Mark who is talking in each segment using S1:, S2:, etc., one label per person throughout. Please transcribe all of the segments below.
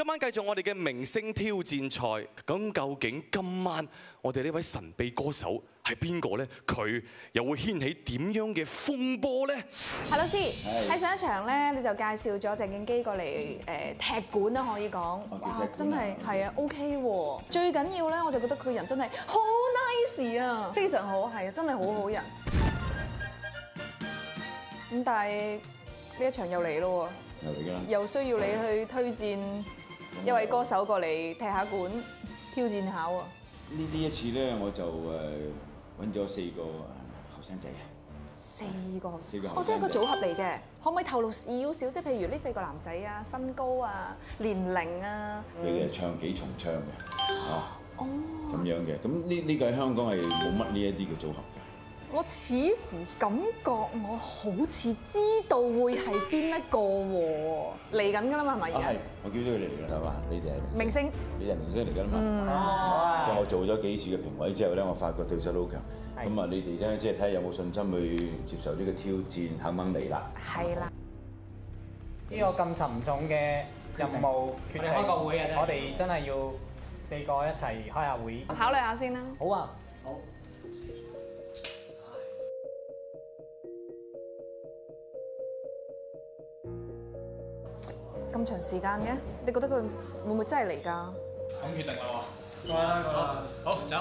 S1: 今晚繼續我哋嘅明星挑戰賽，咁究竟今晚我哋呢位神秘歌手係邊個咧？佢又會掀起點樣嘅風波咧？
S2: 係老師喺上一場咧，你就介紹咗鄭敬基過嚟踢館啦，可以講，哇，真係係啊 OK 喎。最緊要咧，我就覺得佢人真係好 nice 啊，非常好，係啊，真係好好人。咁但係呢一場又嚟咯喎，又需要你去推薦一位歌手過嚟踢下館，挑戰下喎。
S3: 呢一次咧，我就揾咗4個後生仔啊。
S2: 4個後生，哦，即係個組合嚟嘅。可唔可以透露少少？即係譬如呢4個男仔啊，身高啊、年齡啊。
S3: 佢哋係唱幾重唱嘅，啊，咁樣嘅。咁呢個喺香港係冇乜呢一啲嘅組合㗎。
S2: 我似乎感覺我好似知道會係邊一個喎，嚟緊㗎啦嘛，係咪而家？
S3: 係，我叫咗佢嚟㗎啦，係嘛？你哋係
S2: 明星，
S3: 你係明星嚟㗎啦嘛。即係我做咗幾次嘅評委之後咧，我發覺對手好強。咁啊，你哋咧即係睇下有冇信心去接受呢個挑戰，肯唔肯嚟啦？
S2: 係啦。
S4: 呢個咁沉重嘅任務決定開個會啊！我哋真係要4個一齊開下會。
S2: 考慮下先啦。
S4: 好啊，好。
S2: 咁長時間嘅，你覺得佢會唔會真係嚟㗎？
S5: 咁決定啦喎，過啦過啦，好走。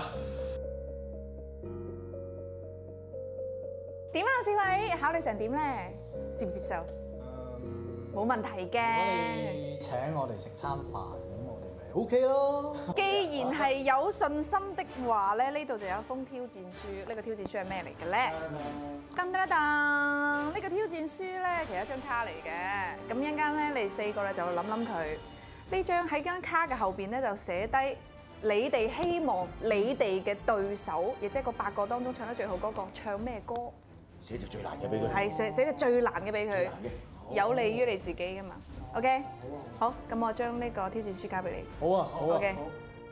S2: 點啊，四位考慮成點咧？接唔接受？冇問題嘅。
S4: 你請我哋食餐飯，咁我哋咪 OK 咯。
S2: 既然係有信心的話咧，呢度就有一封挑戰書。呢個挑戰書係咩嚟嘅咧？噔噔噔！呢個挑戰書咧，其實係一張卡嚟嘅。咁一陣間咧，你4個咧就諗諗佢。呢張喺張卡嘅後邊咧，就寫低你哋希望你哋嘅對手，亦即係個8個當中唱得最好嗰個唱咩歌？
S3: 寫就最難嘅俾佢。
S2: 係寫就最難嘅俾佢，有利於你自己㗎嘛。OK，好，咁我將呢個挑戰書交俾你。
S4: 好啊，好啊。
S2: OK。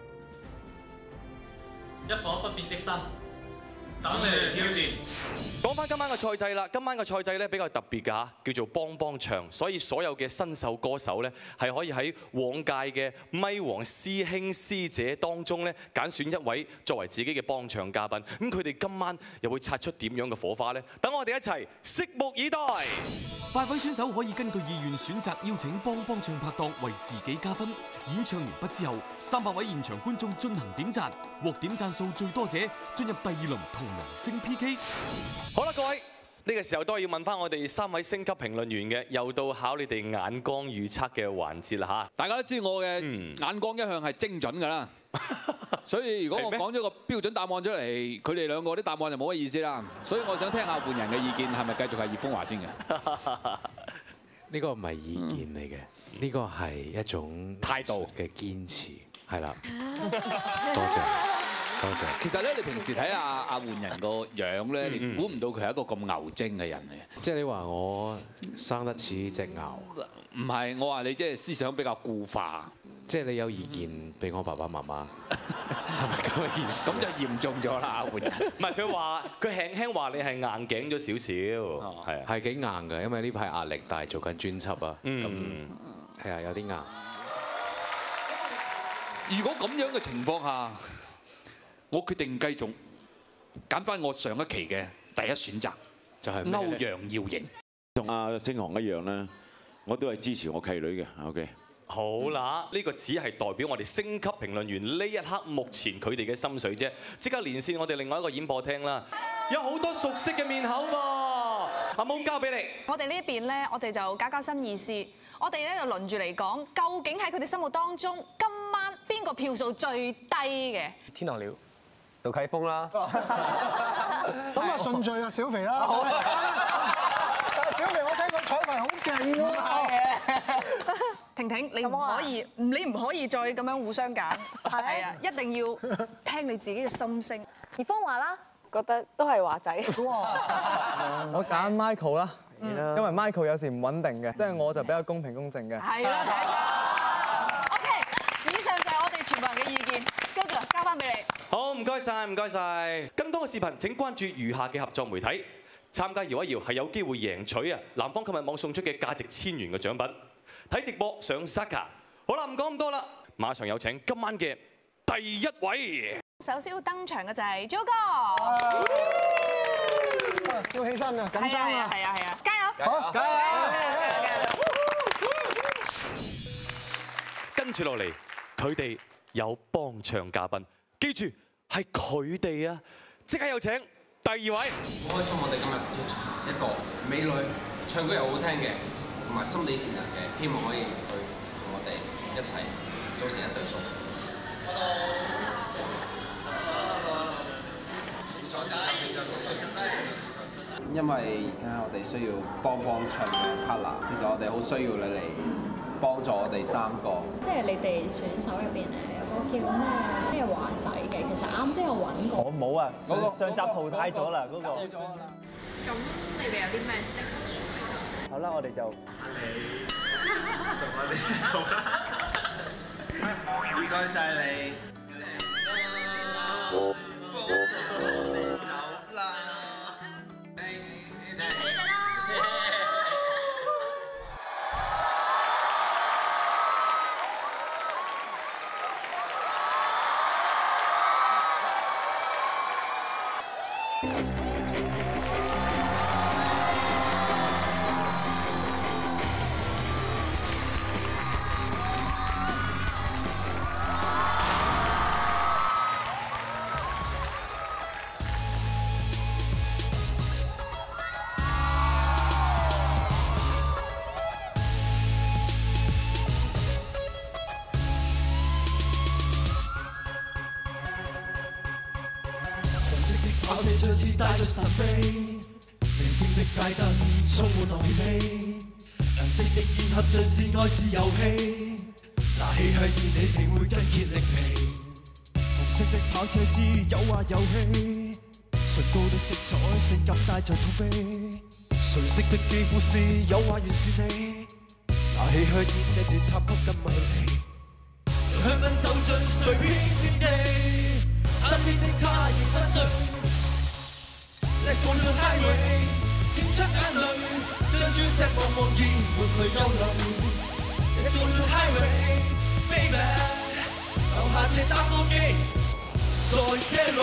S5: 一顆不變的心，等你嚟挑戰。
S1: 講翻今晚嘅賽制啦，今晚嘅賽制咧比較特別㗎嚇，叫做幫幫唱，所以所有嘅新秀歌手咧係可以喺往屆嘅咪王師兄師姐當中咧揀選一位作為自己嘅幫唱嘉賓。咁佢哋今晚又會擦出點樣嘅火花呢？等我哋一齊拭目以待。
S6: 8位選手可以根據意願選擇邀請幫幫唱拍檔為自己加分。演唱完畢之後，300位現場觀眾進行點讚，獲點讚數最多者進入第2輪同明星 PK。
S1: 好啦，各位，呢個時候都係要問翻我哋3位星級評論員嘅，又到考你哋眼光預測嘅環節啦嚇。
S7: 大家都知我嘅眼光一向係精準㗎啦，所以如果我講咗個標準答案出嚟，佢哋兩個啲答案就冇乜意思啦。所以我想聽下換人嘅意見，係咪繼續係葉風華先嘅？
S8: 呢個唔係意見嚟嘅，呢個係一種態度嘅堅持，係啦。多謝，多謝。
S7: 其實咧，你平時睇阿換人個樣咧，你估唔到佢係一個咁牛精嘅人嚟。
S8: 即係你話我生得似隻牛？
S7: 唔係，我話你即係思想比較固化。
S8: 即係你有意見俾我爸爸媽媽，係咪咁嘅意思？
S7: 咁就嚴重咗啦，換人。
S1: 唔係佢話，佢輕輕話你係硬頸咗少少，係
S8: 係幾硬㗎，因為呢排壓力大，做緊專輯啊，咁係啊，有啲硬。
S7: 如果咁樣嘅情況下，我決定繼續揀翻我上一期嘅第一選擇，
S8: 就係
S7: 歐陽耀瑩。
S3: 同阿星航一樣咧，我都係支持我契女嘅。OK。
S1: 好啦，呢個只係代表我哋星級評論員呢一刻目前佢哋嘅心水啫。即刻連線我哋另外一個演播廳啦，有好多熟悉嘅面口喎。阿毛交俾你。
S2: 我哋呢一邊咧，我哋就搞新意思。我哋咧就輪住嚟講，究竟喺佢哋心目當中，今晚邊個票數最低嘅？
S4: 天堂鳥，杜啟峰啦。
S9: 咁啊順序啊，小肥啦。好啊。但係小肥，我聽講彩排好勁喎。
S2: 婷婷，你唔可以再咁樣互相揀，係啊，一定要聽你自己嘅心聲。
S10: 葉風華啦，覺得都係華仔。
S4: 我揀 Michael 啦，因為 Michael 有時唔穩定嘅，即係我就比較公平公正嘅。
S2: 係啦。OK， 以上就係我哋全部人嘅意見，跟住交翻俾你。
S1: 好，唔該晒，唔該晒。更多嘅視頻請關注餘下嘅合作媒體。參加搖一搖係有機會贏取南方購物網送出嘅價值1000元嘅獎品。睇直播上 Saka。好。 好啦，唔講咁多啦，馬上有請今晚嘅第一位。
S2: 首先要登場嘅就係 Jo 哥，
S9: 要起身啊，緊張啊！
S2: 係啊，加油！
S9: 好，加油！
S1: 跟住落嚟，佢哋有幫唱嘉賓，記住係佢哋啊！即刻有請第二位。
S11: 好開心，我哋今日一個美女唱歌又好聽嘅，同埋心地善良嘅，希望可以去同我哋一齊組成一隊組。因為而家我哋需要幫唱嘅 partner， 其實我哋好需要你嚟幫助我哋3個。
S12: 即係你哋選手入邊咧，有個叫咩華仔嘅，其實啱都有揾過。
S13: 我冇啊，上集淘汰咗啦嗰個。
S12: 咁你哋有啲咩誠意？
S13: 好啦，我哋就
S11: 你同我哋做啦，唔該曬你。
S14: 跑車像是帶着神秘，明星的街燈充滿樂氣，顏色的煙盒像是愛是遊戲，拿氣向熱你並會筋竭力疲，紅色的跑車是有話有氣，唇膏的色彩性感帶着痛悲，垂色的肌膚是有話完善你，拿氣向熱這段插曲更美麗，香氛走進隨便遍地，身邊的他仍分享。Let's go to the highway， 閃出眼淚，將鑽石望望而抹去憂慮。Let's go to the highway，baby， 留下這打火機，在這裏。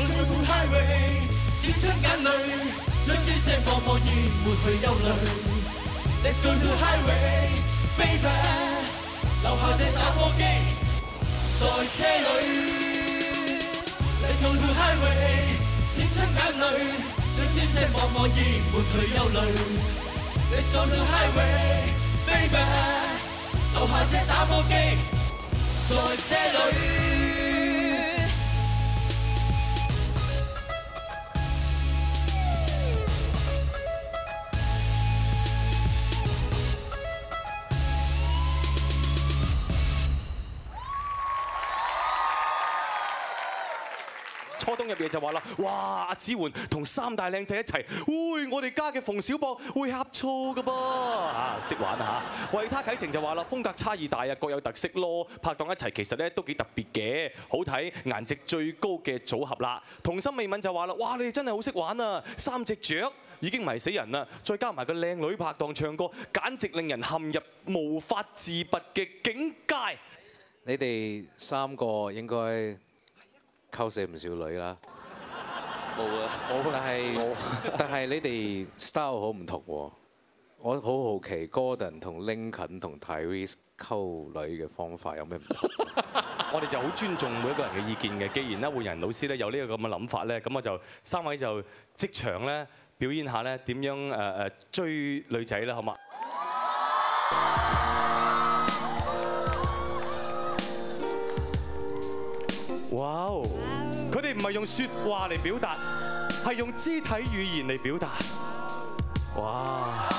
S14: to the highway， 閃出眼淚，將這些茫茫然抹去憂慮。Let's go to the highway， baby， 留下這打火機在車裏。Let's go to the highway， 閃出眼淚，將這些茫茫然抹去憂慮。Let's go to the highway， baby， 留下這打火機在車裏。
S1: 初冬入夜就話啦，哇！阿子媛同3大靚仔一齊，會我哋家嘅馮小博會呷醋噶噃啊！識玩啊嚇！維他啟程就話啦，風格差異大啊，各有特色咯。拍檔一齊其實咧都幾特別嘅，好睇，顏值最高嘅組合啦。童心未泯就話啦，哇！你哋真係好識玩啊！3隻雀已經迷死人啦，再加埋個靚女拍檔唱歌，簡直令人陷入無法自拔嘅境界。
S8: 你哋3個應該溝死唔少女啦，
S1: 冇啊！
S8: 但係你哋 style 好唔同喎。我好好奇 Gordon 同 Lincoln 同 Tyrese 溝女嘅方法有咩唔同？
S1: 我哋就好尊重每一個人嘅意見嘅。既然咧，換人老師咧有呢個咁嘅諗法咧，咁我就3位就即場咧表演下咧點樣追女仔啦，好嘛？哇！佢哋唔係用説話嚟表達，係用肢體語言嚟表達。哇！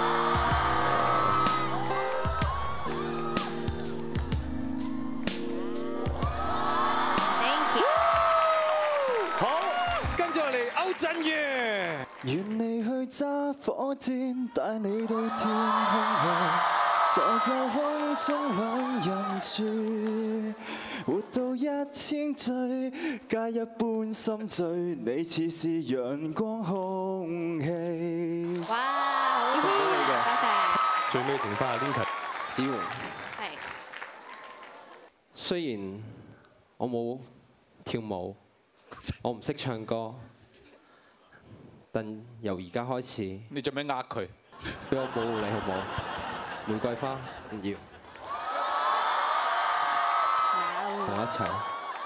S1: 好，跟住落嚟歐振宇。
S15: 願你去揸火箭，帶你到天空下，在這空中兩人住，活到1000歲，加一半心醉，你似是陽光空氣。
S10: 哇，好多謝。
S1: 最尾停翻阿 Lincoln。
S11: 子媛。
S10: 係。
S11: 雖然我冇跳舞，我唔識唱歌，但由而家開始，
S7: 你做咩呃佢？
S11: 俾我保護你好唔好？玫瑰花唔要，同我一齊。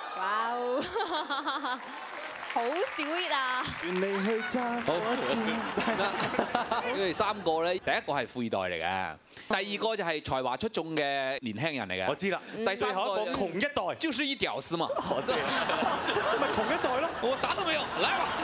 S10: 哇！好 sweet 啊！
S15: 願你去揸火箭。
S7: 佢哋3個咧，第一個係富二代嚟嘅，第二個就係才華出眾嘅年輕人嚟嘅。
S1: 我知啦。第三個窮一代，
S7: 就是一屌絲嘛。
S1: 咪窮一代咯，
S7: 我啥都沒有，來吧。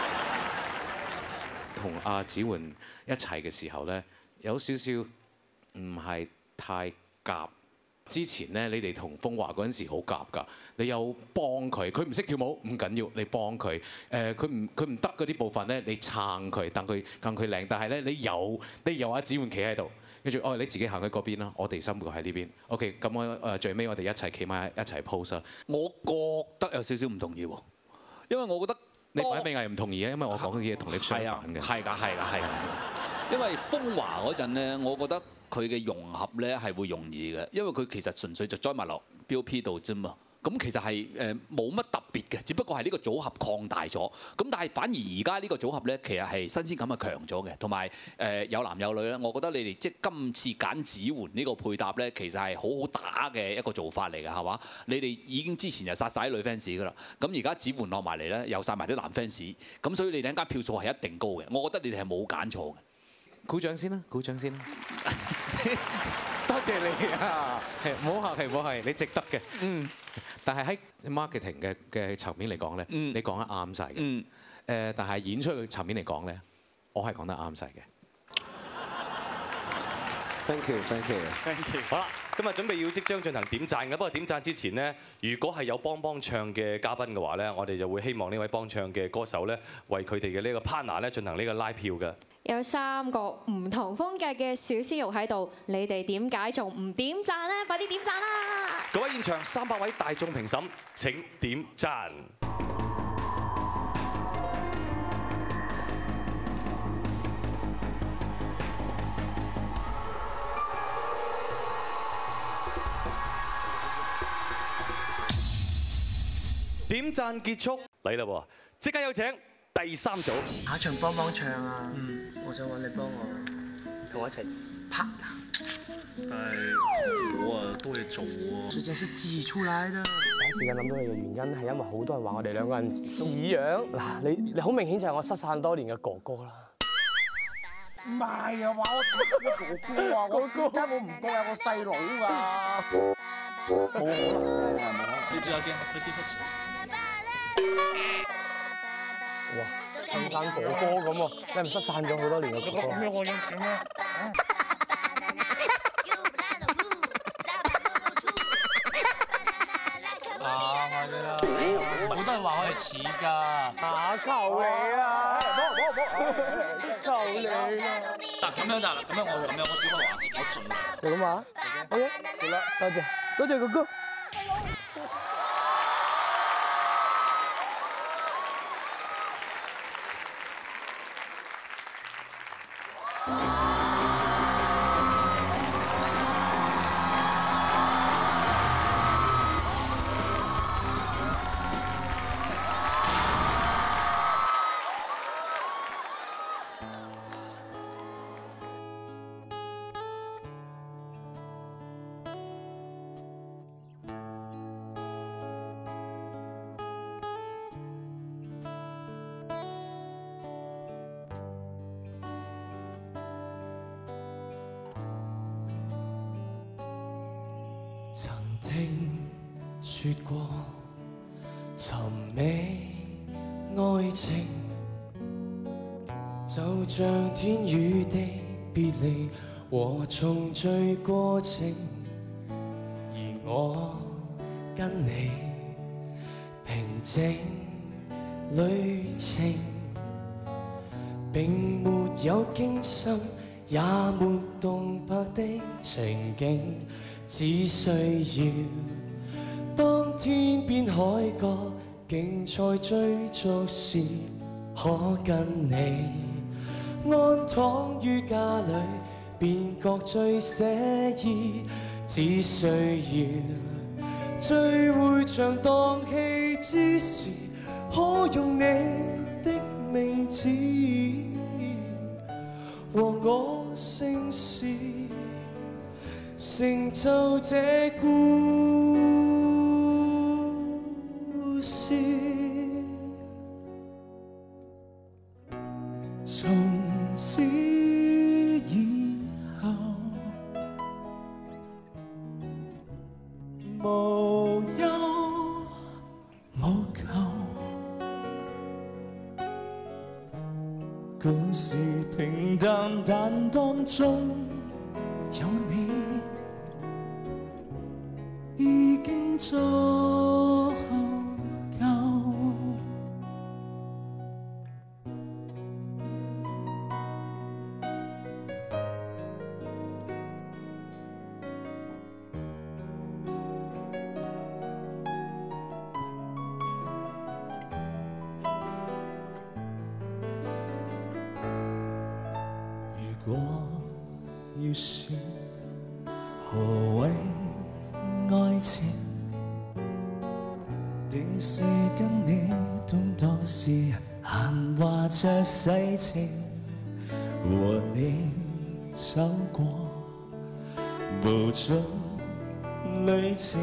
S8: 同阿子媛一齊嘅時候咧，有少少唔係太夾。之前咧，你哋同風華嗰陣時好夾㗎，你有幫佢，佢唔識跳舞唔緊要，你幫佢。佢唔得嗰啲部分咧，你撐佢，等佢更佢靚。但係咧，你有阿子媛企喺度，跟住你自己行去嗰邊啦，我哋3個喺呢邊。OK， 咁我最尾我哋一齊企埋一齊 pose。
S7: 我覺得有少少唔同意喎，因為我覺得
S8: 你擺尾係唔同意嘅，因為我講嘅嘢同你相反嘅。
S7: 係㗎。因為風華嗰陣咧，我覺得佢嘅融合咧係會容易嘅，因為佢其實純粹就 join 埋落 BOP 度啫嘛。咁其實係冇乜特別嘅，只不過係呢個組合擴大咗。咁但係反而而家呢個組合咧，其實係新鮮感係強咗嘅，同埋有男有女咧。我覺得你哋即係今次揀子媛呢個配搭咧，其實係好好打嘅一個做法嚟嘅，係嘛？你哋已經之前就殺晒啲女 fans 㗎啦，咁而家子媛落埋嚟咧，又殺埋啲男 fans，咁所以你哋間票數係一定高嘅。我覺得你哋係冇揀錯嘅。
S8: 鼓掌先啦，鼓掌先啦！多謝你啊，唔好客氣，唔好客氣，你值得嘅。但係喺 marketing 嘅層面嚟講咧，你講得啱晒嘅。但係演出嘅層面嚟講咧，我係講得啱晒嘅。
S11: Thank you。
S1: 好啦，今日準備要即將進行點讚嘅，不過點讚之前呢，如果係有幫唱嘅嘉賓嘅話咧，我哋就會希望呢位幫唱嘅歌手咧，為佢哋嘅呢個 partner 咧進行呢個拉票嘅。
S16: 有3個唔同風格嘅小鮮肉喺度，你哋點解仲唔點讚呢？快啲點讚啦！
S1: 各位現場300位大眾評審請點讚。點讚結束。 嚟啦喎！即刻有請第3組。
S17: 下一場幫幫唱啊！我想揾你幫我同我一齊拍。
S5: 但係我啊多嘢做喎。
S17: 時間是自己出來的。
S18: 第一時間諗到你嘅原因係因為好多人話我哋兩個人似樣。嗱，你好明顯就係我失散多年嘅哥哥啦。
S17: 唔係啊，話我似哥哥啊，我點解我唔過有個細佬㗎？冇可能係咪？
S5: 你知阿驚，你啲不遲。
S18: 哇，親生哥哥咁喎，你唔失散咗好多年嘅哥哥。咁樣我應點咧？
S17: 好多人話我哋似㗎。
S18: 求你啊！求你啊！
S5: 嗱咁樣得啦，咁樣我只可以話我盡量。
S18: 就咁話 ，OK， 好啦，多謝哥哥。
S14: 曾聽說過尋覓愛情，就像天與地別離和重聚過程，而我跟你平靜旅程，並沒有驚心也沒動魄的情景。只需要當天邊海角競賽追逐時，可跟你安躺於家裏，便覺最寫意。只需要聚會場蕩氣之時，可用你的名字和我姓氏。成就這故事，從此以後無憂無求，故事平淡但當中有你。已經足夠。如果要說何謂愛情，定是跟你懂多時閒話着世情，和你走過無盡旅程，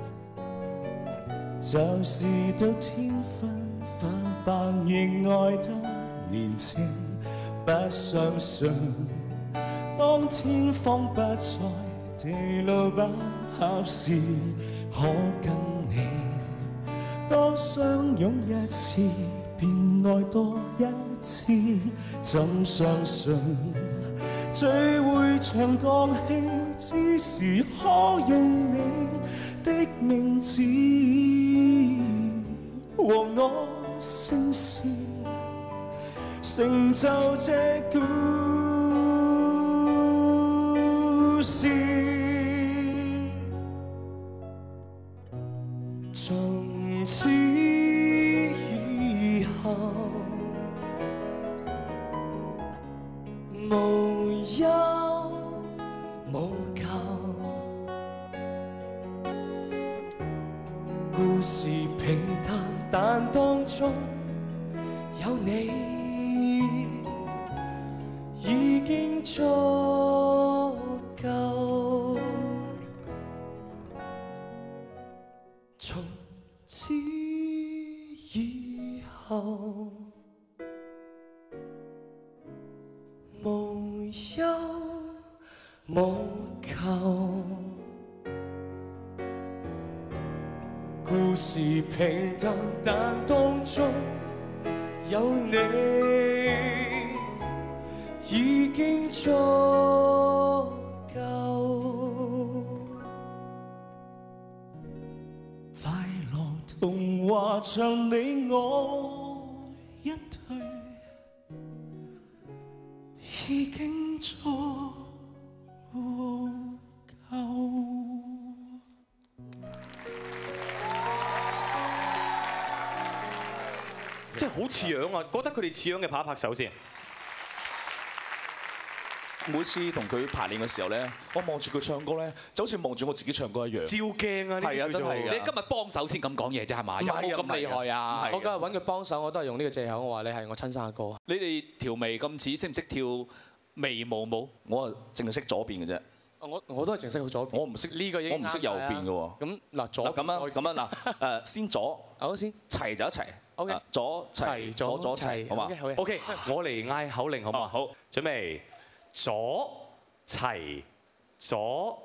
S14: 就是到天昏發白亦愛得年青，不相信當天荒不再地路不合時，可跟你當相擁一次，便愛多一次。怎相信聚會場蕩氣之時，可用你的名字和我姓氏，成就這故事。從此以後無憂無求，故事平淡但當中有你已經足夠。從此以後，無憂無求。故事平淡，但當中有你已經足夠。快樂童話像你我一對，已經足夠。
S1: 真係好似樣啊！覺得佢哋似樣嘅拍一拍手先。
S19: 每次同佢排練嘅時候咧，我望住佢唱歌咧，就好似望住我自己唱歌一樣。
S1: 照鏡啊！
S19: 係啊，真係。
S7: 你今日幫手先咁講嘢啫係嘛？有冇咁厲害啊？
S18: 我今日揾佢幫手，我都係用呢個藉口，我話你係我親生阿哥。
S7: 你哋條眉咁似，識唔識跳眉毛舞？
S19: 我啊淨係識左邊嘅啫。
S18: 我都係淨識好左邊。
S19: 我唔識
S18: 呢個已經
S19: 我唔識右邊嘅喎。
S18: 咁嗱左
S19: 咁啊嗱先左，
S18: 好先
S19: 齊就一齊。
S18: OK，
S19: 左齊左齊，好嘛
S1: ？OK， 我嚟嗌口令好嘛？好，準備左齊左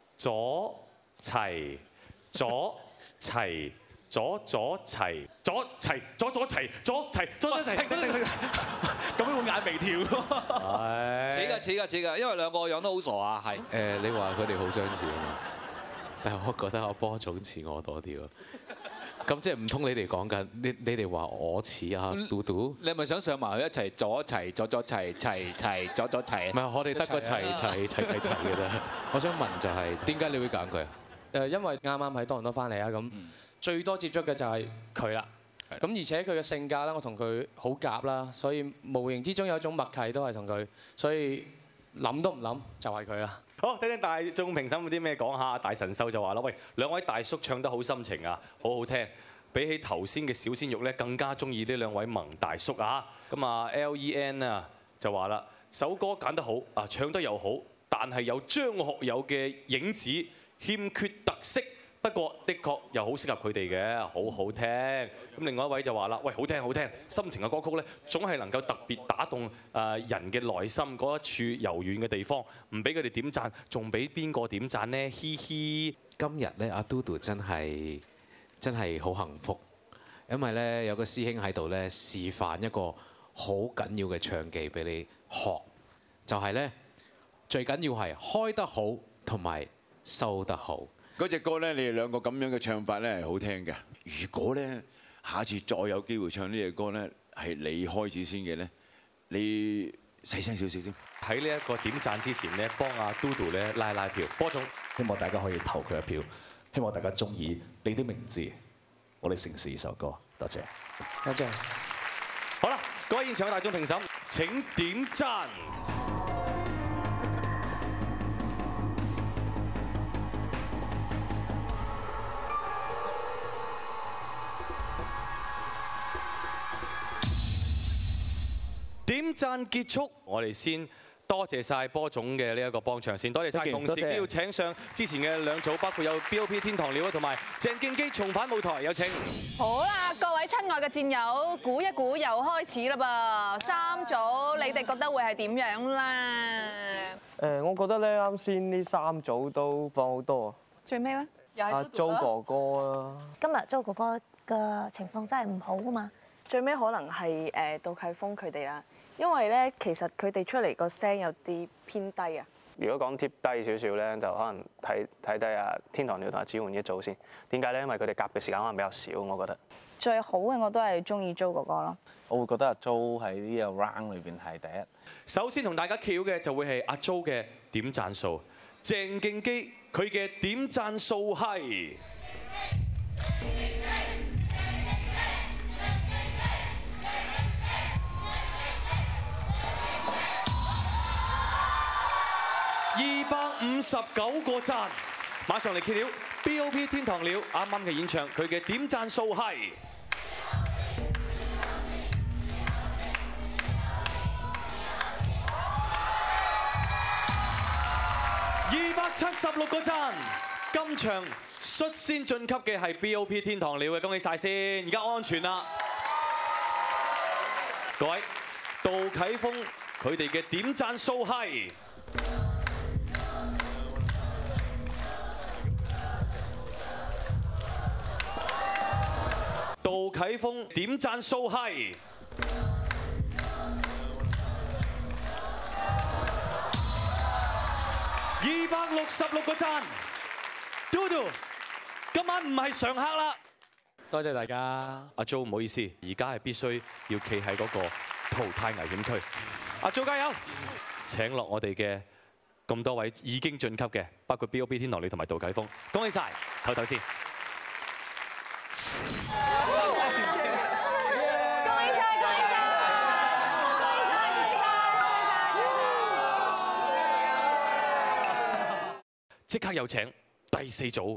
S1: 齊左齊左齊左齊左齊左齊。
S19: 咁樣會眼眉跳。
S7: 似㗎，因為兩個樣都好傻啊，係。
S8: 你話佢哋好相似啊嘛，但係我覺得阿波總似我多啲喎。咁即係唔通你哋講緊，你哋話我似阿嘟嘟？
S7: 你係咪想上埋去一齊左齊左齊齊左齊？
S8: 唔係，我哋得個齊嘅啫。我想問就係點解你會揀佢啊？
S18: 因為啱啱喺多倫多翻嚟啊，咁最多接觸嘅就係佢啦。咁而且佢嘅性格啦，我同佢好夾啦，所以無形之中有一種默契都係同佢，所以諗都唔諗就係佢啦。
S1: 好，聽聽大眾評審有啲咩講下。大神獸就話啦：喂，兩位大叔唱得好深情啊，好好聽。比起頭先嘅小鮮肉咧，更加中意呢兩位萌大叔啊。咁啊 LEN 啊就話啦，首歌揀得好啊，唱得又好，但係有張學友嘅影子，欠缺特色。不過的確又好適合佢哋嘅，好好聽。咁另外一位就話啦：喂，好聽好聽，深情嘅歌曲咧，總係能夠特別打動人嘅內心嗰一處柔軟嘅地方。唔俾佢哋點讚，仲俾邊個點讚呢？嘻嘻。
S8: 今日咧，阿嘟嘟真係好幸福，因為咧有個師兄喺度咧示範一個好緊要嘅唱技俾你學，就係咧最緊要係開得好同埋收得好。
S3: 嗰隻歌咧，你哋兩個咁樣嘅唱法咧係好聽嘅。如果咧下次再有機會唱呢隻歌咧，係你開始先嘅咧，你細聲少少先。
S1: 喺呢一個點讚之前咧，幫阿嘟嘟咧拉票。波總，
S19: 希望大家可以投佢一票，希望大家中意你的名字，我哋城市呢首歌。多謝。
S18: 多謝。
S1: 好啦，各位現場嘅大眾評審，請點讚。點讚結束，我哋先多謝晒波總嘅呢一個幫唱先，多謝晒，同時都要請上之前嘅兩組，包括有 BOP 天堂鳥同埋鄭敬基重返舞台，有請。
S2: 好啦，各位親愛嘅戰友，估一估又開始啦噃，三組你哋覺得會係點樣咧？
S13: 我覺得咧啱先呢三組都放好多啊。
S2: 最尾咧，又係
S13: 阿 Jo 哥哥啊。
S20: 今日 Jo 哥哥嘅情況真係唔好啊嘛。
S21: 最尾可能係杜契峰佢哋啦。因為咧，其實佢哋出嚟個聲有啲偏低啊。
S13: 如果講貼低少少咧，就可能睇低啊天堂鳥同阿子桓一組先。點解咧？因為佢哋夾嘅時間可能比較少，我覺得。
S21: 最好嘅我都係中意 Jo 哥哥咯。
S13: 我會覺得阿 Jo 喺呢個 round 裏邊係第一。
S1: 首先同大家翹嘅就會係阿 Jo 嘅點讚數，鄭敬基佢嘅點讚數係。259個讚，馬上嚟揭曉 BOP 天堂鳥啱啱嘅演唱，佢嘅點讚數係 276個讚。今場率先晉級嘅係 BOP 天堂鳥嘅，恭喜晒先！而家安全啦。各位，杜啟峰佢哋嘅點讚數係杜啟峰點讚數係266個讚。嘟嘟，今晚唔係常客啦。
S18: 多謝大家。
S1: 阿 Jo 唔好意思，而家係必須要企喺嗰個淘汰危險區。阿 Jo 加油！請落我哋嘅咁多位已經晉級嘅，包括 BOP 天堂鳥同埋杜啟峰，恭喜晒！唞唞先。即刻有請第4組。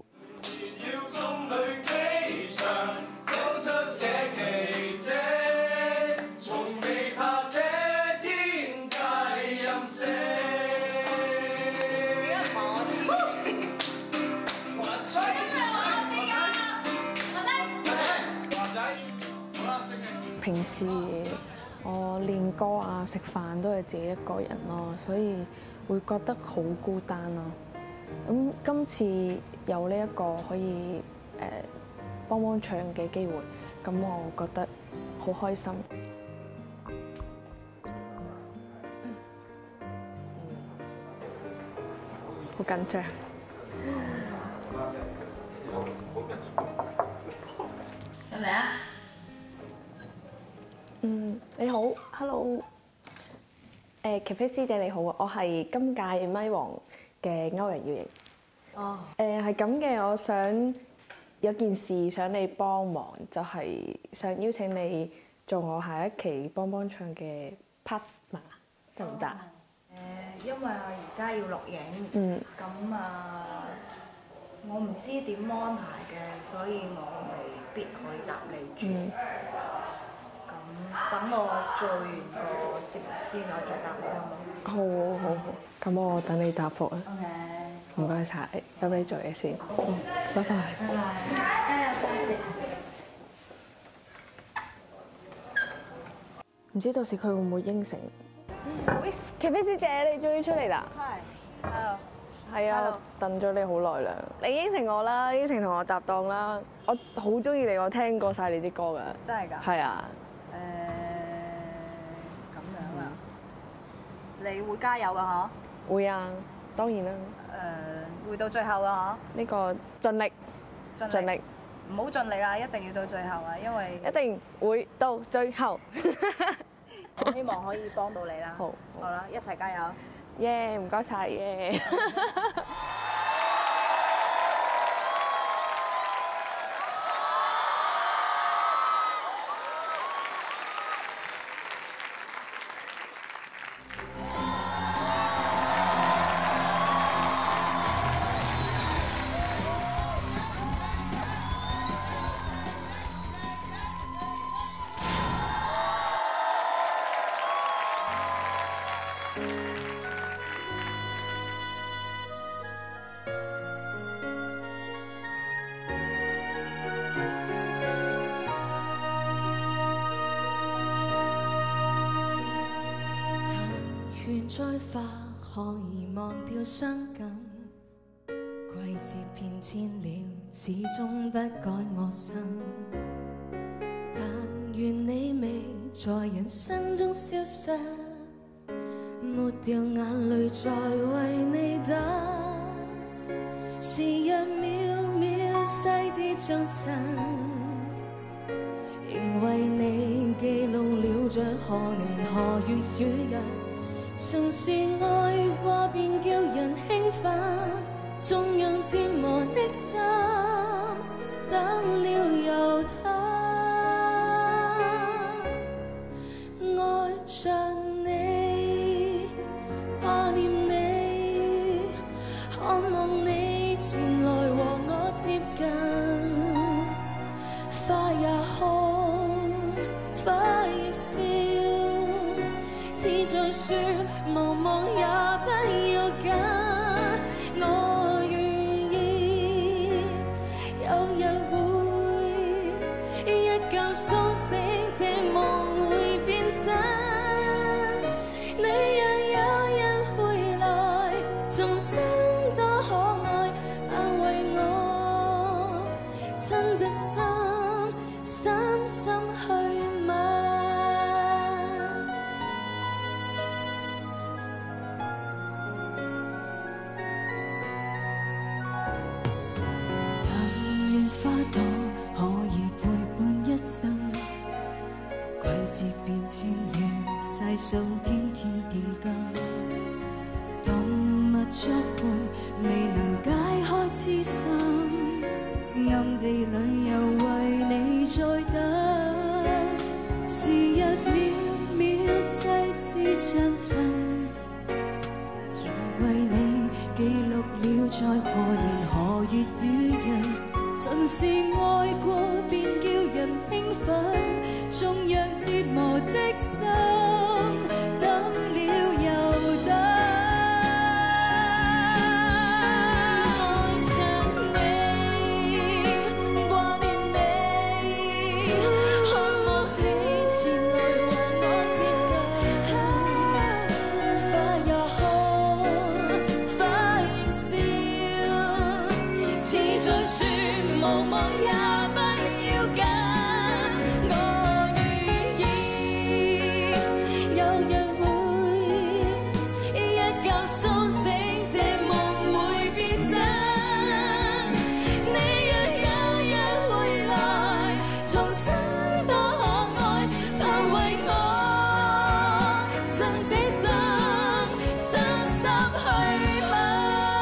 S21: 平時我練歌啊、食飯都係自己一個人咯，所以會覺得好孤單咯。咁今次有呢一個可以幫幫唱嘅機會，咁我覺得好開心。好緊張。
S2: 入嚟啊！
S21: 你好 ，Hello。咖啡師姐你好啊，我係今屆咪王嘅歐陽耀瑩。哦。係咁嘅，我想有件事想你幫忙，就係想邀請你做我下一期幫幫唱嘅 partner， 得唔得？
S6: 因為我而家要錄影，咁啊，我唔知點安排嘅，所以我未必可以答你住。咁等我做完個節目先，我再答你好冇？
S21: 好，咁我等你答覆啦。
S6: OK。
S21: 唔該晒，咁你做嘢先。拜拜。
S6: 拜拜。加油！
S21: 唔知到時佢會唔會應承？喂，咖啡師姐，你終於出嚟啦！係啊，我等咗你好耐啦。你應承我啦，應承同我搭檔啦。我好中意你，我聽過晒你啲歌㗎。
S2: 真係㗎？
S21: 係啊。
S2: 咁樣啊？你會加油㗎嗬？
S21: 會啊，當然啦。
S2: 會到最後㗎嗬？
S21: 呢個盡力，盡力。
S2: 唔好盡力啊！一定要到最後啊，因為
S21: 一定會到最後。
S2: 我希望可以幫到你啦。好啦，一齊加油！
S21: 耶！唔該晒耶！
S22: 再化學而忘掉傷感，季節變遷了，始終不改我心。但願你未在人生中消失，抹掉眼淚再為你等。時日渺渺，細緻將襯，仍為你記錄了着何年何月與日。曾是愛過便叫人興奮，縱讓折磨的心等了又等。愛着你，掛念你，渴望你前來和我接近。花也紅，花亦笑，似在說無望也不要緊。 節變遷了，細數天天變更。動物作伴，未能解開痴心，暗地裏又為你在等。時日秒秒細緻像塵，仍為你記錄了在何年何月與日。曾是愛過便叫人興奮，縱讓折磨的心等了又等。愛着你，掛念你，渴望你前來和我接近。花也開，花亦笑，似在說無望也不要緊。我願意，有日會一覺甦醒，這夢會變真。你若有日回來，重新多可愛，盼為我贈這心，深深去吻。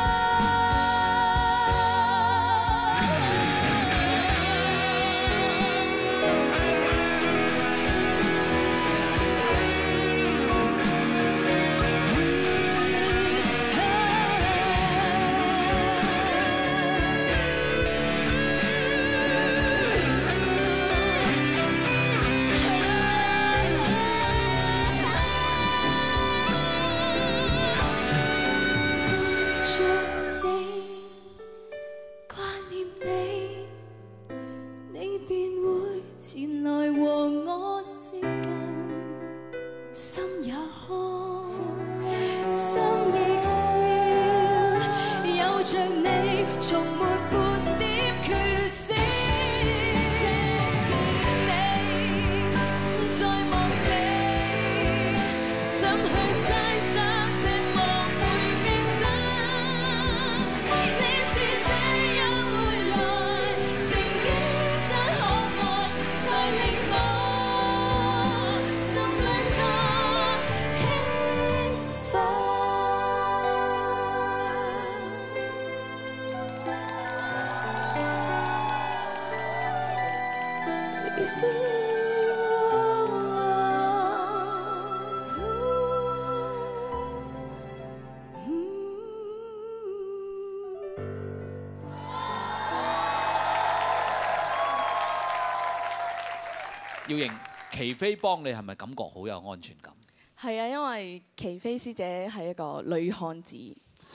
S7: 耀瑩，琪飛幫你係咪感覺好有安全感？
S21: 係啊，因為琪飛師姐係一個女漢子。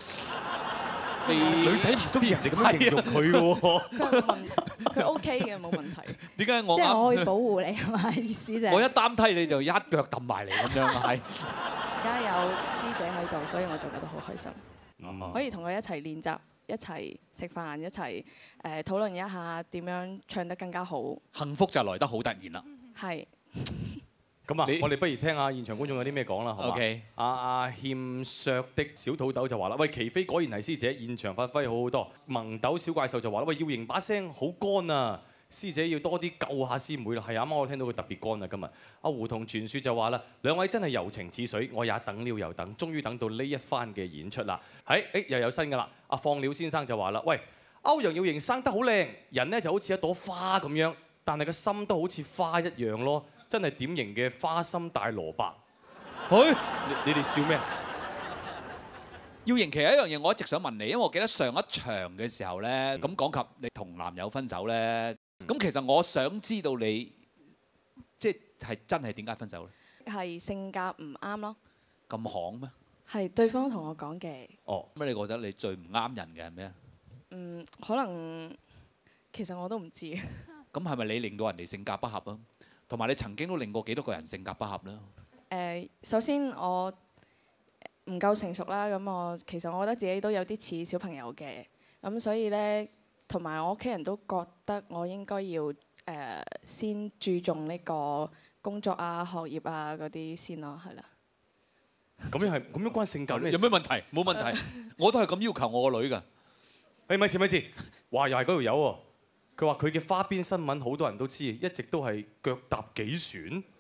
S1: 女仔唔中意人哋咁樣形容佢嘅喎。
S21: 佢 OK 嘅，冇問題。
S7: 點解我
S21: 即係我可以保護你係咪意思啫？
S7: 我一擔梯你就一腳揼埋嚟咁樣係。
S21: 而家有師姐喺度，所以我就覺得好開心。可以同佢一齊練習，一齊食飯，一齊討論一下點樣唱得更加好。
S7: 幸福就來得好突然啦。
S21: 係。
S1: 咁啊，我哋不如聽下現場觀眾有啲咩講啦，好嘛
S7: ？OK。
S1: 阿欠削的小土豆就話啦：喂，琪飛果然係師姐，現場發揮好好多。萌豆小怪獸就話啦：喂，耀瑩把聲好乾啊，師姐要多啲救下師妹啦。係啱啱我聽到佢特別乾啊，今日。阿胡同傳説就話啦：兩位真係柔情似水，我也等了又等，終於等到呢一番嘅演出啦。又有新㗎啦。阿放鳥先生就話啦：喂，歐陽耀瑩生得好靚，人呢就好似一朵花咁樣，但係個心都好似花一樣咯。真係典型嘅花心大蘿蔔。你哋笑咩？
S7: 耀瑩，其實一樣嘢我一直想問你，因為我記得上一場嘅時候咧，咁講及你同男友分手咧，咁其實我想知道你即係真係點解分手咧？
S21: 係性格唔啱咯。
S7: 咁行咩？
S21: 係對方同我講嘅。
S7: 哦，咁你覺得你最唔啱人嘅係咩啊？
S21: 可能其實我都唔知。
S7: 咁係咪你令到人哋性格不合啊？同埋你曾經都令過幾多個人性格不合啦？
S21: 首先我唔夠成熟啦，咁其實我覺得自己都有啲似小朋友嘅，咁所以呢，同埋我屋企人都覺得我應該要先注重呢個工作啊、學業啊嗰啲先咯，係啦。
S1: 咁樣關性格咩？
S7: 有咩問題？冇問題，我都係咁要求我個女㗎。
S1: 咪住，話又係嗰條友喎。佢話佢嘅花邊新聞好多人都知，一直都係腳踏幾船。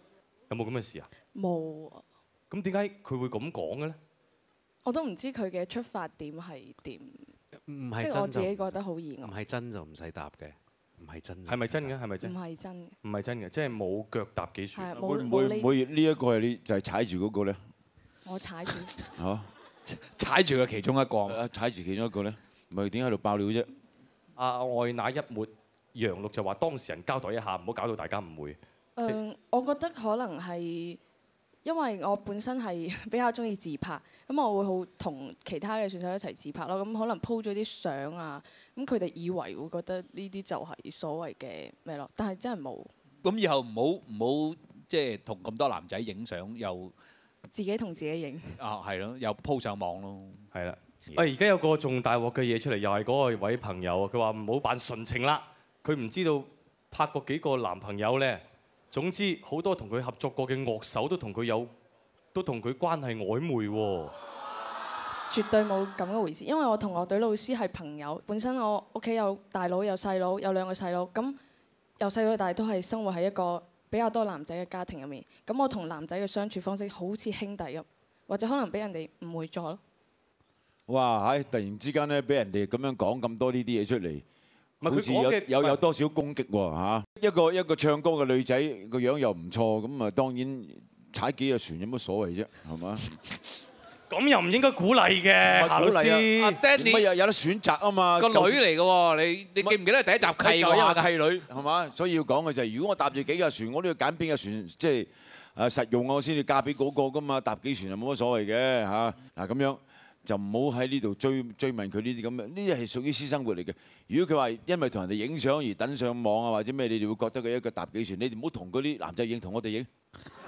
S1: 有冇咁嘅事啊？
S16: 冇啊！
S1: 咁點解佢會咁講嘅咧？
S16: 我都唔知佢嘅出發點係點。
S8: 唔係真
S16: 即係我自己覺得好意外。
S8: 唔係真就唔使答嘅，唔係真。
S1: 係咪真嘅？係咪真？
S16: 唔係真嘅。
S1: 唔係真嘅，即係冇腳踏幾船。
S3: 會唔會呢一個係你就係踩住嗰個咧？
S16: 我踩住。
S3: 嚇！
S7: 踩住嘅其中一個。
S3: 踩住其中一個咧，咪點解喺度爆料啫？
S1: 阿愛那一抹楊綠就話當事人交代一下，唔好搞到大家誤會。
S16: 我覺得可能係因為我本身係比較中意自拍，咁我會好同其他嘅選手一齊自拍咯。咁可能 po 咗啲相啊，咁佢哋以為會覺得呢啲就係所謂嘅咩咯，但係真係冇。
S7: 咁以後唔好即係同咁多男仔影相，又
S16: 自己同自己影。
S7: 啊，係咯，又 po 上網咯。
S1: 係啦。而家有個仲大鑊嘅嘢出嚟，又係嗰個位朋友，佢話唔好扮純情啦。佢唔知道拍過幾個男朋友咧。總之好多同佢合作過嘅樂手都同佢關係曖昧喎。
S16: 絕對冇咁嘅回事，因為我同樂隊老師係朋友，本身我屋企有大佬有細佬，有2個細佬，咁由細到大都係生活喺一個比較多男仔嘅家庭入面。咁我同男仔嘅相處方式好似兄弟咁，或者可能俾人哋誤會咗咯。
S3: 哇！係突然之間咧，俾人哋咁樣講咁多呢啲嘢出嚟。好似有多少攻擊喎嚇？一個唱歌嘅女仔個樣又唔錯，咁啊當然踩幾隻船有乜所謂啫？係嘛？
S1: 咁又唔應該鼓勵嘅，夏老師。
S7: 阿 Danny
S3: 乜有得選擇啊嘛？
S7: 個女嚟嘅喎，你記唔記得第一集契話
S3: 契女係嘛？所以要講嘅就係，如果我搭住幾架船，我都要揀邊架船，即係實用我先至嫁俾嗰個噶嘛。搭幾船就冇乜所謂嘅嚇。嗱咁樣。就唔好喺呢度追問佢呢啲咁嘅，呢啲係屬於私生活嚟嘅。如果佢話因為同人哋影相而登上網啊，或者咩，你哋會覺得佢一個搭幾船，你哋唔好同嗰啲男仔影，同我哋影。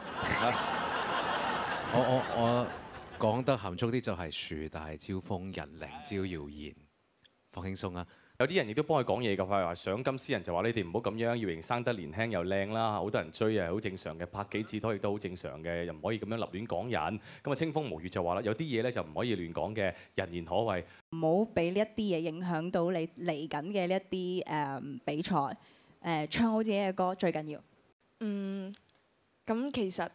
S8: 我講得含蓄啲就係樹大招風，人靈招謠言。放輕鬆啊！
S1: 有啲人亦都幫佢講嘢㗎，譬如話賞金詩人就話你哋唔好咁樣，耀瑩生得年輕又靚啦，好多人追啊，係好正常嘅，拍幾次拖亦都好正常嘅，又唔可以咁樣立亂講人。咁啊，清風無月就話啦，有啲嘢咧就唔可以亂講嘅，人言可畏。
S4: 唔好俾呢一啲嘢影響到你嚟緊嘅呢一啲比賽，唱好自己嘅歌最緊要。
S16: 咁其實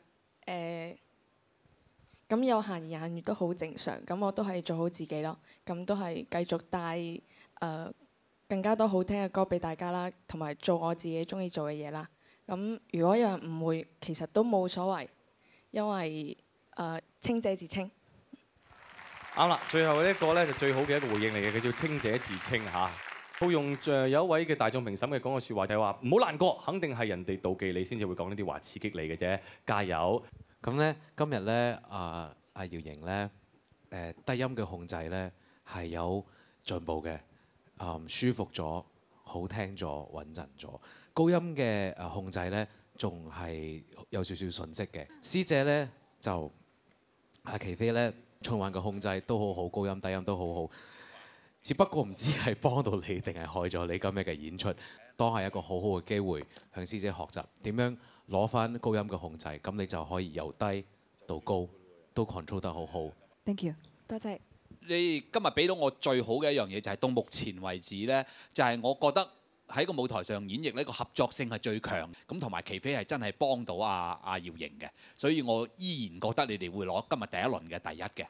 S16: 咁有閒言閒語都好正常，咁我都係做好自己咯，咁都係繼續帶更加多好聽嘅歌俾大家啦，同埋做我自己中意做嘅嘢啦。咁如果有人誤會，其實都冇所謂，因為清者自清。
S1: 啱啦，最後呢一個咧就最好嘅一個回應嚟嘅，佢叫清者自清嚇。好用有一位嘅大眾評審嘅講嘅説話就係話：唔好難過，肯定係人哋妒忌你先至會講呢啲話刺激你嘅啫，加油！
S8: 咁咧今日咧阿耀瑩咧低音嘅控制咧係有進步嘅。舒服咗，好聽咗，穩陣咗。高音嘅控制咧，仲係有少少遜色嘅。師姐咧就阿琪飛咧，循環嘅控制都好好，高音低音都好好。只不過唔知係幫到你定係害咗你今日嘅演出。當係一個好好嘅機會，向師姐學習點樣攞翻高音嘅控制，咁你就可以由低到高都 control 得好好。
S4: Thank you，
S16: 多謝。
S7: 你今日俾到我最好嘅一樣嘢，就係到目前為止呢，就係我覺得喺個舞台上演繹呢個合作性係最強，咁同埋琪飛係真係幫到阿耀瑩嘅，所以我依然覺得你哋會攞今日第一輪嘅第一嘅。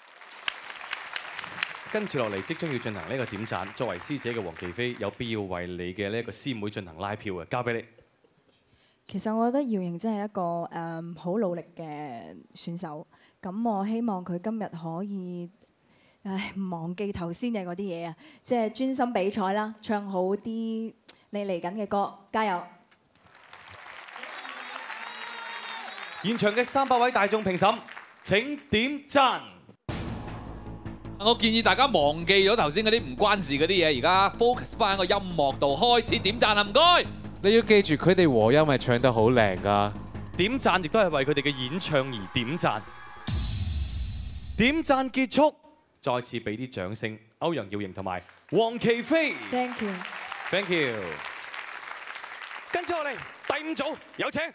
S1: 跟住落嚟，即將要進行呢個點讚，作為師姐嘅黃琪飛有必要為你嘅呢一個師妹進行拉票嘅，交俾你。
S4: 其實我覺得耀瑩真係一個好努力嘅選手，咁我希望佢今日可以。忘記頭先嘅嗰啲嘢啊，即係專心比賽啦，唱好啲你嚟緊嘅歌，加油！
S1: 現場嘅300位大眾評審請點讚。
S7: 我建議大家忘記咗頭先嗰啲唔關事嗰啲嘢，而家 focus 翻個音樂度，開始點讚啊！唔該。
S8: 你要記住，佢哋和音係唱得好靚㗎。
S1: 點讚亦都係為佢哋嘅演唱而點讚。點讚結束。再次俾啲掌聲，歐陽耀瑩同埋黃琪飛。
S4: Thank you。
S1: Thank you。跟住落嚟第5組，有請。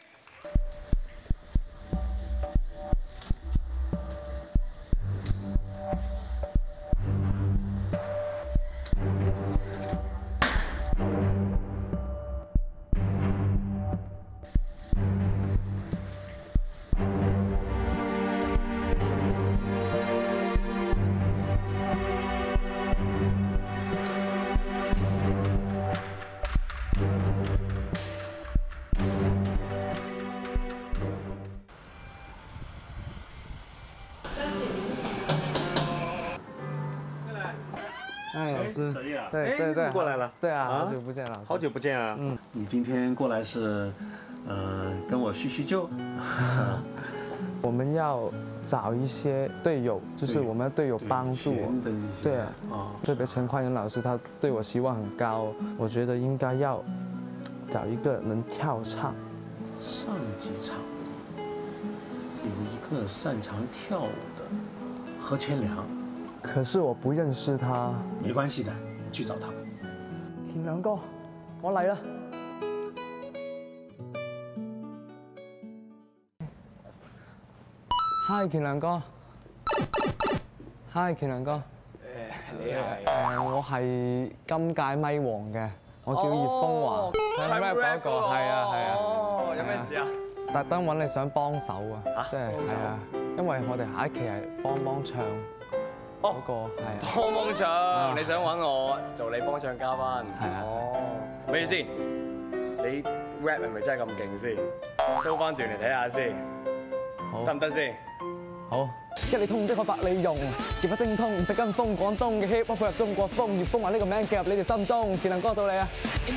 S9: 师。
S12: 对对对，
S9: 过来了。 对啊，好久不见了。
S12: 好久不见啊。你今天过来是，跟我叙叙旧。
S9: 我们要找一些队友，就是我们的队友帮助我。对啊，特别陈匡仁老师，他对我希望很高，我觉得应该要找一个能跳唱。
S12: 上几场有一个擅长跳舞的何千良，
S9: 可是我不认识他。
S12: 没关系的，你去找他。
S9: 田良哥，我嚟啦。Hi， 田良哥。Hi， 田良哥。
S18: 你係？
S9: 我係今屆咪王嘅，我叫葉風華，唱 rap 嗰個，係啊係啊。
S18: 哦，有咩事啊？
S9: 特登揾你想幫手啊，即係係啊，因為我哋下一期係幫唱嗰個係啊。
S18: 幫唱，你想揾我做你幫唱嘉賓？
S9: 係啊。
S18: 哦，咪住先，你 rap 係咪真係咁勁先？show 翻段嚟睇下先，得唔得先？
S9: 好，一理通即可百理用，劍法精通，唔使跟風。廣東嘅 hip hop 配合中國風，葉風華呢個名記入你哋心中。田良哥到你啊！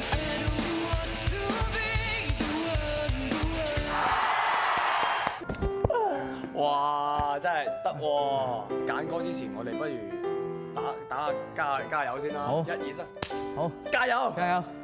S18: 哇，真係得喎！揀歌之前，我哋不如打下加油先啦！
S9: 好，
S18: 1、2、3，
S9: 好，
S18: 加油！
S9: 加油！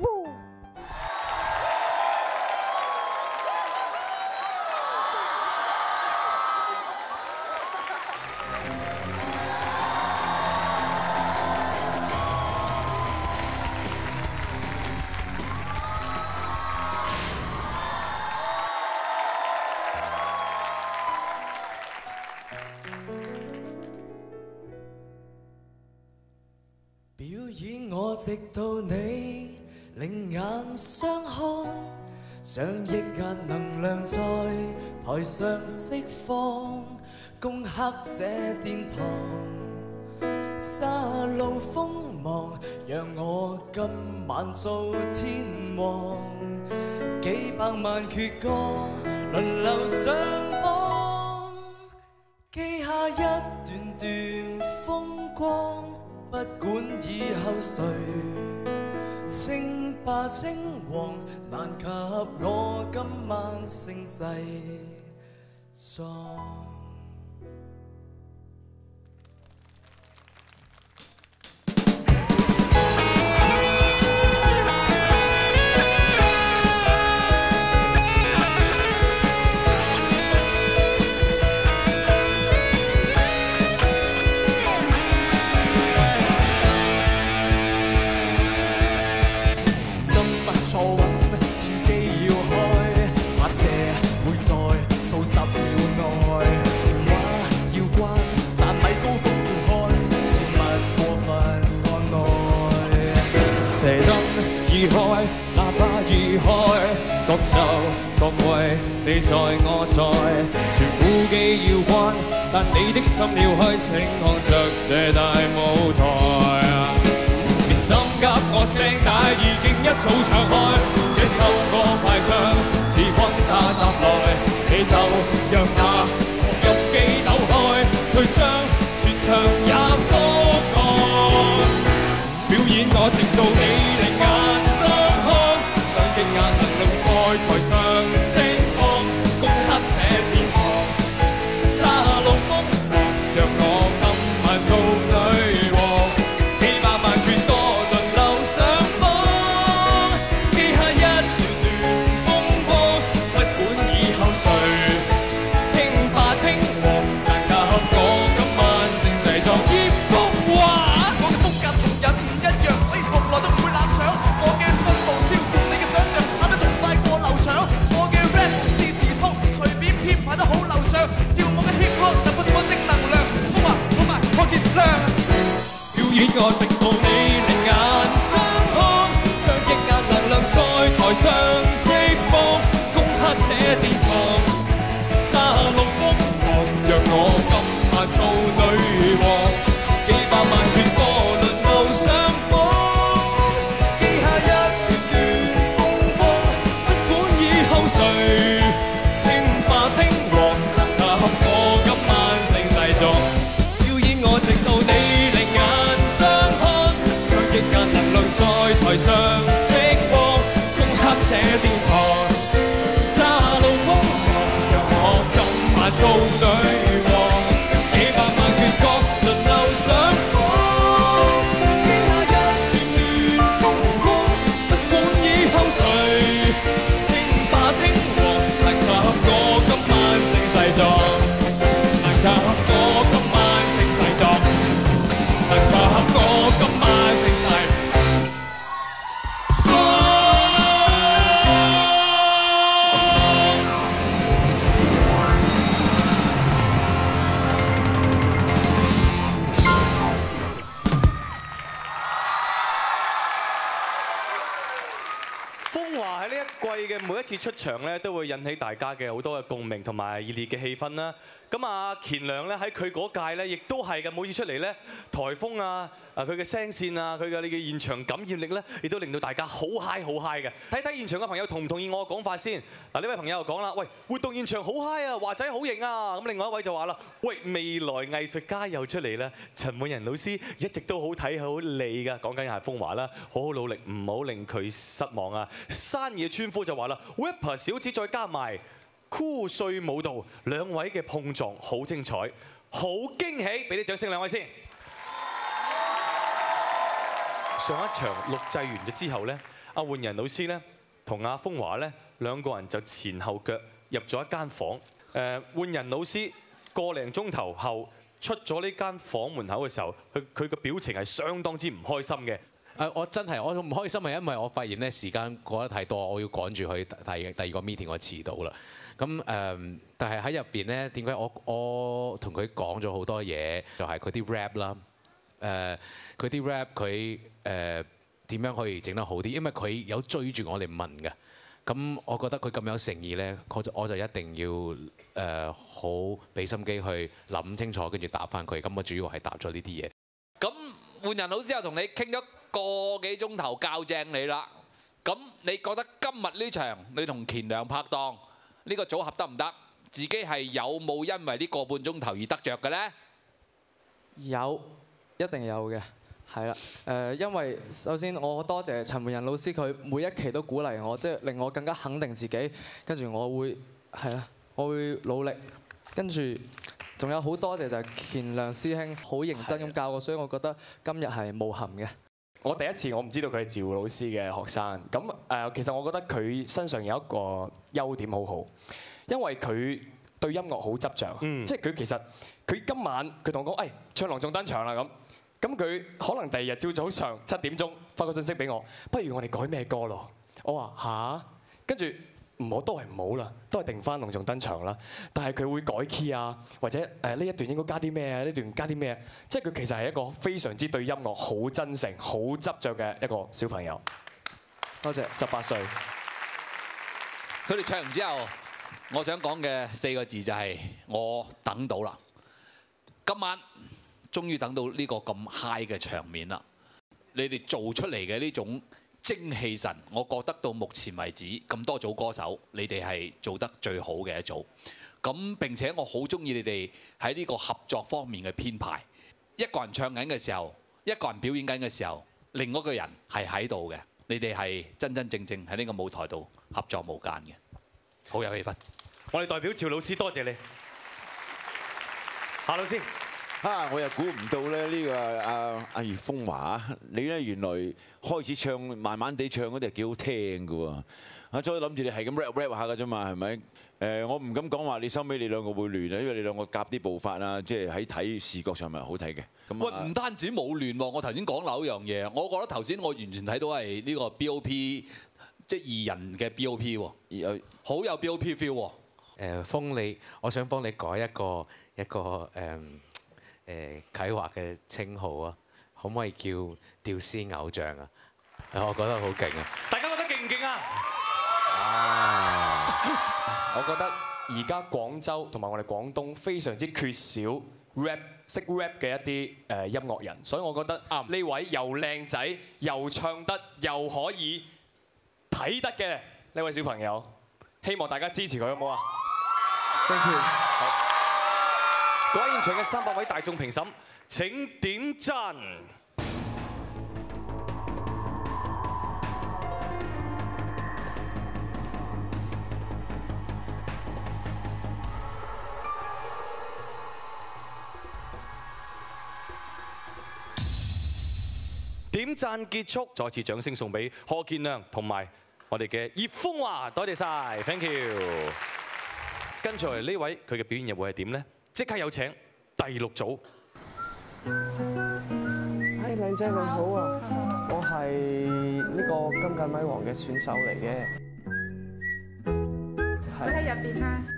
S14: 表演我直到你另眼相看，將抑壓能量在台上釋放，攻克這殿堂，揸路鋒芒，讓我今晚做天王，幾百萬闕歌輪流上榜，記下一段段風光。不管以後誰稱霸稱王，難及我今晚聲勢壯。
S23: 喇叭已開，各就各位，你在我在，全副機要關，但你的心要開，請看着這大舞台。別心急，我聲帶已經一早唱開，這首歌快唱，似轟炸襲來，你就讓那錄音機抖開，去將全場也覆蓋。表演我直到你另眼相看，上極壓能量在台上釋放，攻克這殿堂，揸路鋒芒，讓我今晚做女王，幾百萬闕歌輪流上榜，記下一段段風光，不管以後誰稱霸稱王，難及我今晚盛世壯。葉風華，我嘅風格同人唔一樣，所以從來都唔會冷場。我嘅進步超乎你嘅想像，打得仲快過流暢。我嘅 rap 詩詞通，隨便編排得好流暢。跳舞嘅 hip hop 突破咗正能量，風華好埋看見亮。表演我直到你另眼相看，將抑壓能量在台上釋放，攻克這殿堂，揸路鋒芒，讓我今晚做女王，幾百萬闕歌輪流上榜，記下一段段風光，不管以後誰稱霸稱王，能及我今晚盛世壯。表演我直到你另眼相看，將
S1: 次出場咧，都會引起大家嘅好多嘅共鳴同埋熱烈嘅氣氛啦。咁啊，乾亮咧喺佢嗰屆咧，亦都係嘅，每次出嚟咧，颱風啊，佢嘅聲線啊，佢嘅你嘅現場感染力咧，亦都令到大家好 high 好 high 嘅。睇睇現場嘅朋友同唔同意我嘅講法先？嗱，呢位朋友又講啦，喂，活動現場好 high 啊，華仔好型啊。咁另外一位就話啦，喂，未來藝術家又出嚟啦，陳滿仁老師一直都好睇好你㗎，講緊係風華啦，好好努力，唔好令佢失望啊。山野村夫就話啦 ，rapper 小子再加埋酷帥舞蹈，兩位嘅碰撞好精彩，好驚喜，俾啲掌聲兩位先。上一場錄製完咗之後咧，阿換人老師咧同阿風華咧兩個人就前後腳入咗一間房。換人老師個零鐘頭後出咗呢間房門口嘅時候，佢個表情係相當之唔開心嘅。
S8: 我真係我唔開心係因為我發現咧時間過得太多，我要趕住去第二個 meeting，我遲到啦。咁但係喺入邊咧，點解我同佢講咗好多嘢，就係佢啲 rap 啦，佢啲 rap 佢點樣可以整得好啲？因為佢有追住我哋問嘅。咁我覺得佢咁有誠意咧，我就一定要好俾心機去諗清楚，跟住答翻佢。咁我主要係答咗呢啲嘢。
S7: 咁換人老師又同你傾咗個幾鐘頭教正你啦。咁你覺得今日呢場你同乾亮拍檔呢個組合得唔得？自己係有冇因為呢個半鐘頭而得着嘅呢？
S9: 有，一定有嘅，係啦。因為首先我多謝陳滿仁老師，佢每一期都鼓勵我，即係令我更加肯定自己。跟住我會我會努力。跟住仲有好多謝就係乾亮師兄，好認真咁教我，所以我覺得今日係無憾嘅。
S10: 我第一次我唔知道佢係趙老師嘅學生，咁其實我覺得佢身上有一個優點好好，因為佢對音樂好執着，即係佢其實佢今晚佢同我講，唱隆重登場啦咁佢可能第二日朝早上7點鐘發個信息俾我，不如我哋改咩歌咯？我話吓，跟住唔好都係唔好啦，都係定翻隆重登場啦。但係佢會改 key 啊，或者呢一段應該加啲咩啊，呢段加啲咩啊，即係佢其實係一個非常之對音樂好真誠、好執着嘅一個小朋友。多謝，18歲。
S7: 佢哋唱完之後，我想講嘅4個字就係我等到啦。今晚終於等到呢個咁 high 嘅場面啦！你哋做出嚟嘅呢種精氣神，我覺得到目前為止咁多組歌手，你哋係做得最好嘅一組。咁並且我好中意你哋喺呢個合作方面嘅編排。一個人唱緊嘅時候，一個人表演緊嘅時候，另一個人係喺度嘅。你哋係真真正正喺呢個舞台度合作無間嘅，好有氣氛。
S1: 我哋代表趙老師多謝你。夏老師。
S3: 我又估唔到咧，呢個阿葉風華，你咧原來開始唱慢慢地唱嗰啲係幾好聽嘅喎。初諗住你係咁 rap 下嘅啫嘛，係咪？我唔敢講話你收尾你兩個會亂啊，因為你兩個夾啲步法啊，即係喺睇視覺上面好睇嘅。
S7: 喂，唔單止冇亂喎，我頭先講漏一樣嘢，我覺得頭先我完全睇到係呢個 BOP， 即係二人嘅 BOP 喎，好有 BOP feel 喎。
S8: 風你，我想幫你改一個啟華嘅稱號啊，可唔可以叫吊絲偶像啊？我覺得好勁啊！
S1: 大家覺得勁唔勁啊？
S10: 我覺得而家廣州同埋我哋廣東非常之缺少 識 rap 嘅一啲音樂人，所以我覺得呢位又靚仔又唱得又可以睇得嘅呢位小朋友，希望大家支持佢好唔好啊 ？Thank you。
S1: 各位現場嘅300位大眾評審，請點讚。點讚結束，再次掌聲送俾何建亮同埋我哋嘅葉風華，多謝晒 ，thank you。跟住呢位佢嘅表演又會係點呢？即刻有請第6組。
S9: 靚姐你好啊，我係呢個今屆咪王嘅選手嚟嘅。
S2: 佢喺入邊啊。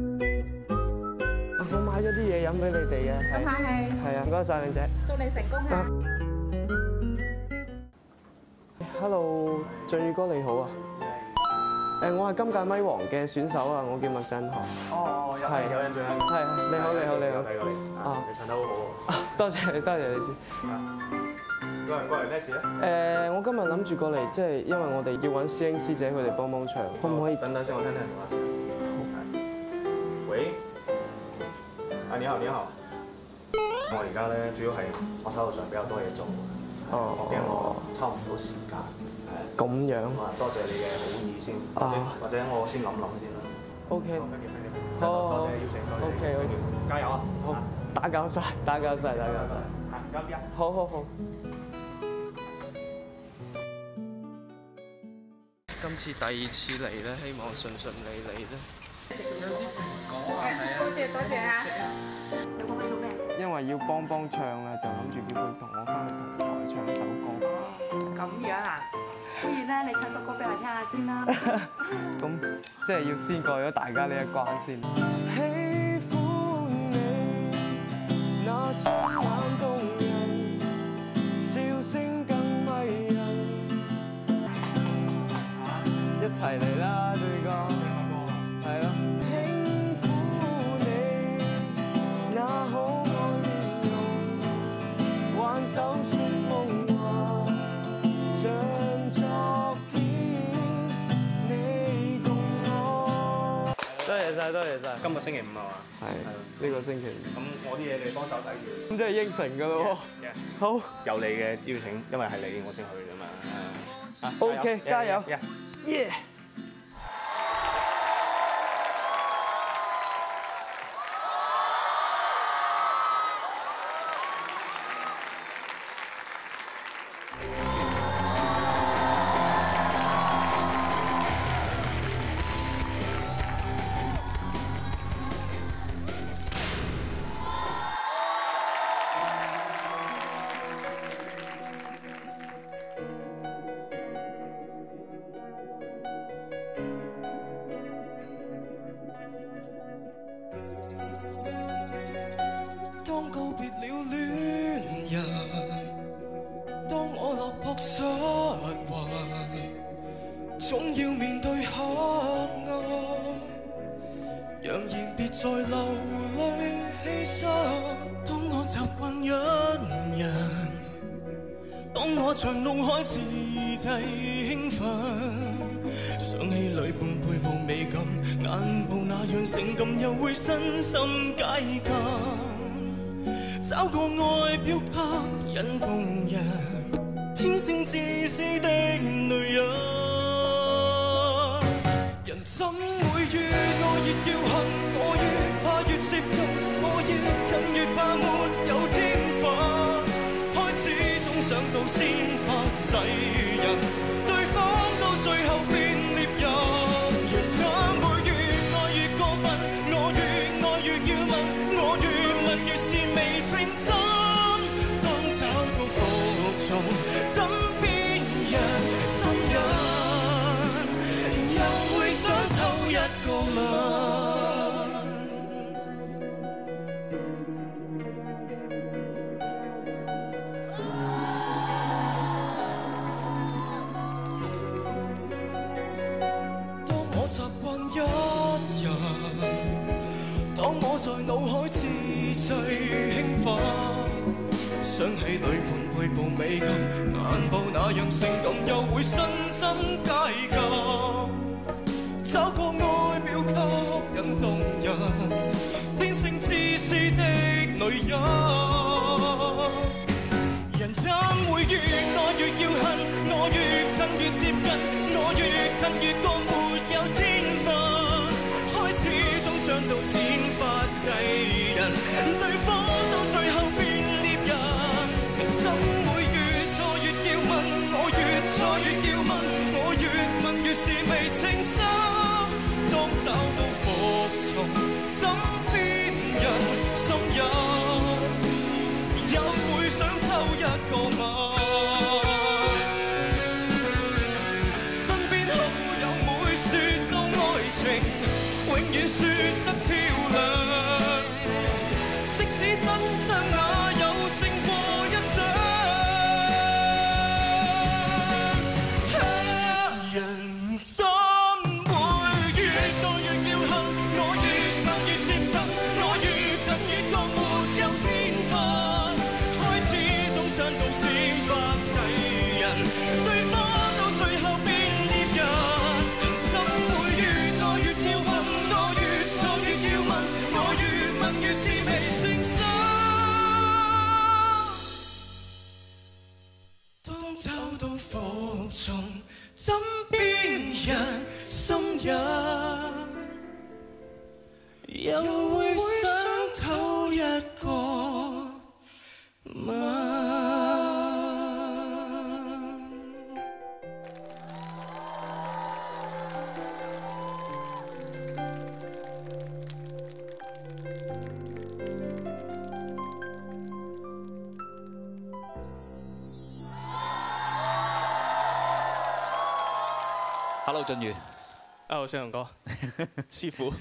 S9: 我買咗啲嘢飲俾你哋啊。
S2: 咁客氣。
S9: 係啊，唔該晒靚姐。
S2: 祝你成功啊！
S9: Hello，俊宇哥你好啊。 我係今屆咪王嘅選手啊，我叫麥振航。
S13: 哦，有印象啊。
S9: 係，你好。
S13: 睇過你啊，你唱得好好喎。
S9: 多謝你先。
S13: 過嚟咩事咧？
S9: 我今日諗住過嚟，即係因為我哋要揾師兄師姐佢哋幫唱，可唔可以？
S13: 等先，我聽電話先。喂，你好。我而家咧主要係我手頭上比較多嘢做，驚我抽唔到時間。
S9: 咁樣。
S13: 多謝你嘅好意先，或者我先諗先啦。
S9: OK。
S13: 多謝邀請。
S9: OK。
S13: 加油啊！
S9: 好，打攪晒。好。
S11: 今次第2次嚟咧，希望順利咧。
S2: 多謝啊！
S6: 你幫佢做咩？
S9: 因為要幫唱啦，就諗住叫佢同我翻去同台唱首歌。
S6: 咁樣啊？不如咧，你唱首歌俾我聽下先啦。
S9: 咁即係要先過咗大家呢一關先。喜歡你，那雙眼動人，笑聲更迷人。一齊嚟啦，對歌，係咯。輕撫你，那可愛面容，挽手說夢話，像昨天你共我。多謝晒。
S13: 今個星期5係嘛？
S9: 係呢個星期5。
S13: 咁我啲嘢你幫手睇住。
S9: 咁即係應承㗎咯喎。好。
S13: 有你嘅邀請，因為係你我先去㗎嘛。
S9: OK， 加油。耶！
S14: 當告別了戀人，當我落魄失魂，總要面對黑暗，揚言別再流淚犧牲。當我習慣忍人，當我像怒海自制興奮，想起裏半背部美感，眼部那樣性感，又會身心解禁。找個外表吸引動人，天性自私的女人，人怎會越愛越要恨？我越怕越接近，我越近越怕沒有天分。開始總想到先發制人，對方到最後變獵人。人怎會越愛越過分？我越愛越要問，我越問越是未清心。當找到服從枕邊人，心癮又會想偷一個吻。習慣一人，當我在腦海自製興奮，想起裏盤背部美感，眼部那樣性感，又會身心解禁。找個外表吸引動人，天性自私的女人，人怎會越愛越要恨？我越近越接近，我越近越覺沒有天分。開始總想到先發制人，對方到最後變獵人。人怎會越錯越要問？我越錯越要問，我越問越是未清心。當找到服從枕邊人，心癮又會想偷一個吻。身邊好友每說到愛情，永遠說得漂亮，即使真相也有勝過一掌。人怎會能如是未誠心。當找到服從枕邊人心入，又會想偷一個吻。
S7: Hello， 俊宇。
S18: Hello， 小龍哥，師傅。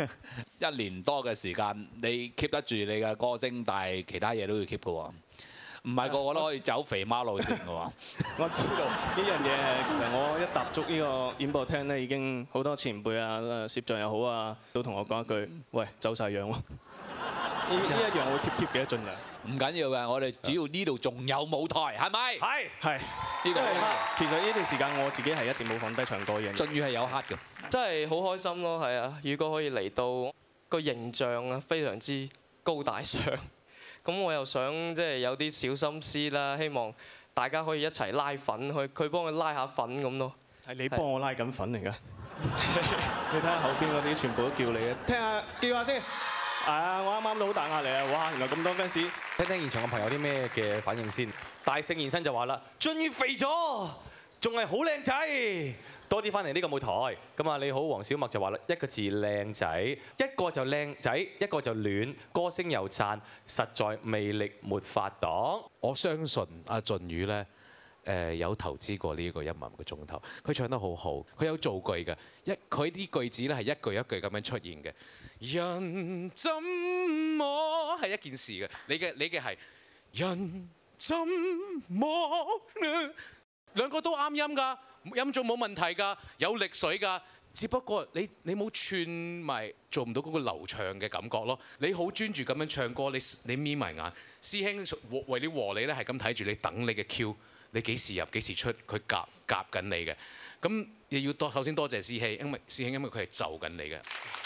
S7: 1年多嘅時間，你 keep 得住你嘅歌聲，但係其他嘢都要 keep 嘅喎。唔係個個都可以走肥媽路線嘅喎。
S18: 我知道呢樣嘢，其實我一踏足呢個演播廳咧，已經好多前輩啊、攝像又好啊，都同我講一句：喂，走晒樣喎。呢一樣我會 keep 嘅，盡量。
S7: 唔緊要嘅，我哋主要呢度仲有舞台，係咪？
S18: 係。
S7: 呢個
S18: 其實呢段時間我自己係一直冇放低唱歌嘅。
S7: 俊宇係有黑嘅，
S11: 真係好開心咯，係啊！宇哥可以嚟到個形象啊，非常之高大上。咁我又想即係有啲小心思啦，希望大家可以一齊拉粉，佢幫佢拉下粉咁咯。
S18: 係你幫我拉緊粉嚟㗎。你睇下後邊嗰啲全部都叫你嘅，聽下叫下先。係啊，我啱啱都好大壓力啊！哇，原來咁多 fans。
S1: 聽聽現場嘅朋友啲咩嘅反應先。大聖現身就話啦：俊宇肥咗，仲係好靚仔，多啲翻嚟呢個舞台。咁啊，你好，黃小麥就話啦：一個字靚仔，一個就靚仔，一個就暖，歌聲又讚，實在魅力沒法擋。
S8: 我相信阿俊宇咧。有投資過呢個1萬個鐘頭，佢唱得好好，佢有造句嘅，佢啲句子咧係一句一句咁樣出現嘅。人怎麼係一件事嘅，你嘅係人怎麼兩個都啱音㗎，音準冇問題㗎，有力水㗎，只不過你冇串埋，做唔到嗰個流暢嘅感覺咯。你好專注咁樣唱歌，你眯埋眼，師兄為了和你咧係咁睇住你，等你嘅 Q。你幾時入幾時出，佢夾緊你嘅，咁亦要首先多謝師兄，因為佢係就緊你嘅。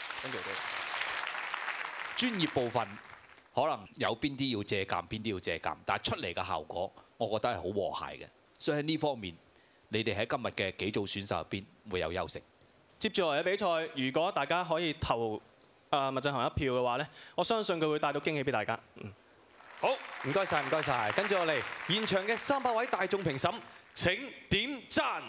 S7: 專業部分可能有邊啲要借鑑，邊啲要借鑑，但係出嚟嘅效果，我覺得係好和諧嘅。所以喺呢方面，你哋喺今日嘅幾組選手入邊會有優勝。
S18: 接住落嚟嘅比賽，如果大家可以投麥振航一票嘅話咧，我相信佢會帶到驚喜俾大家。
S1: 好，唔該晒，唔該晒。跟住落嚟，現場嘅300位大眾評審，請點讚。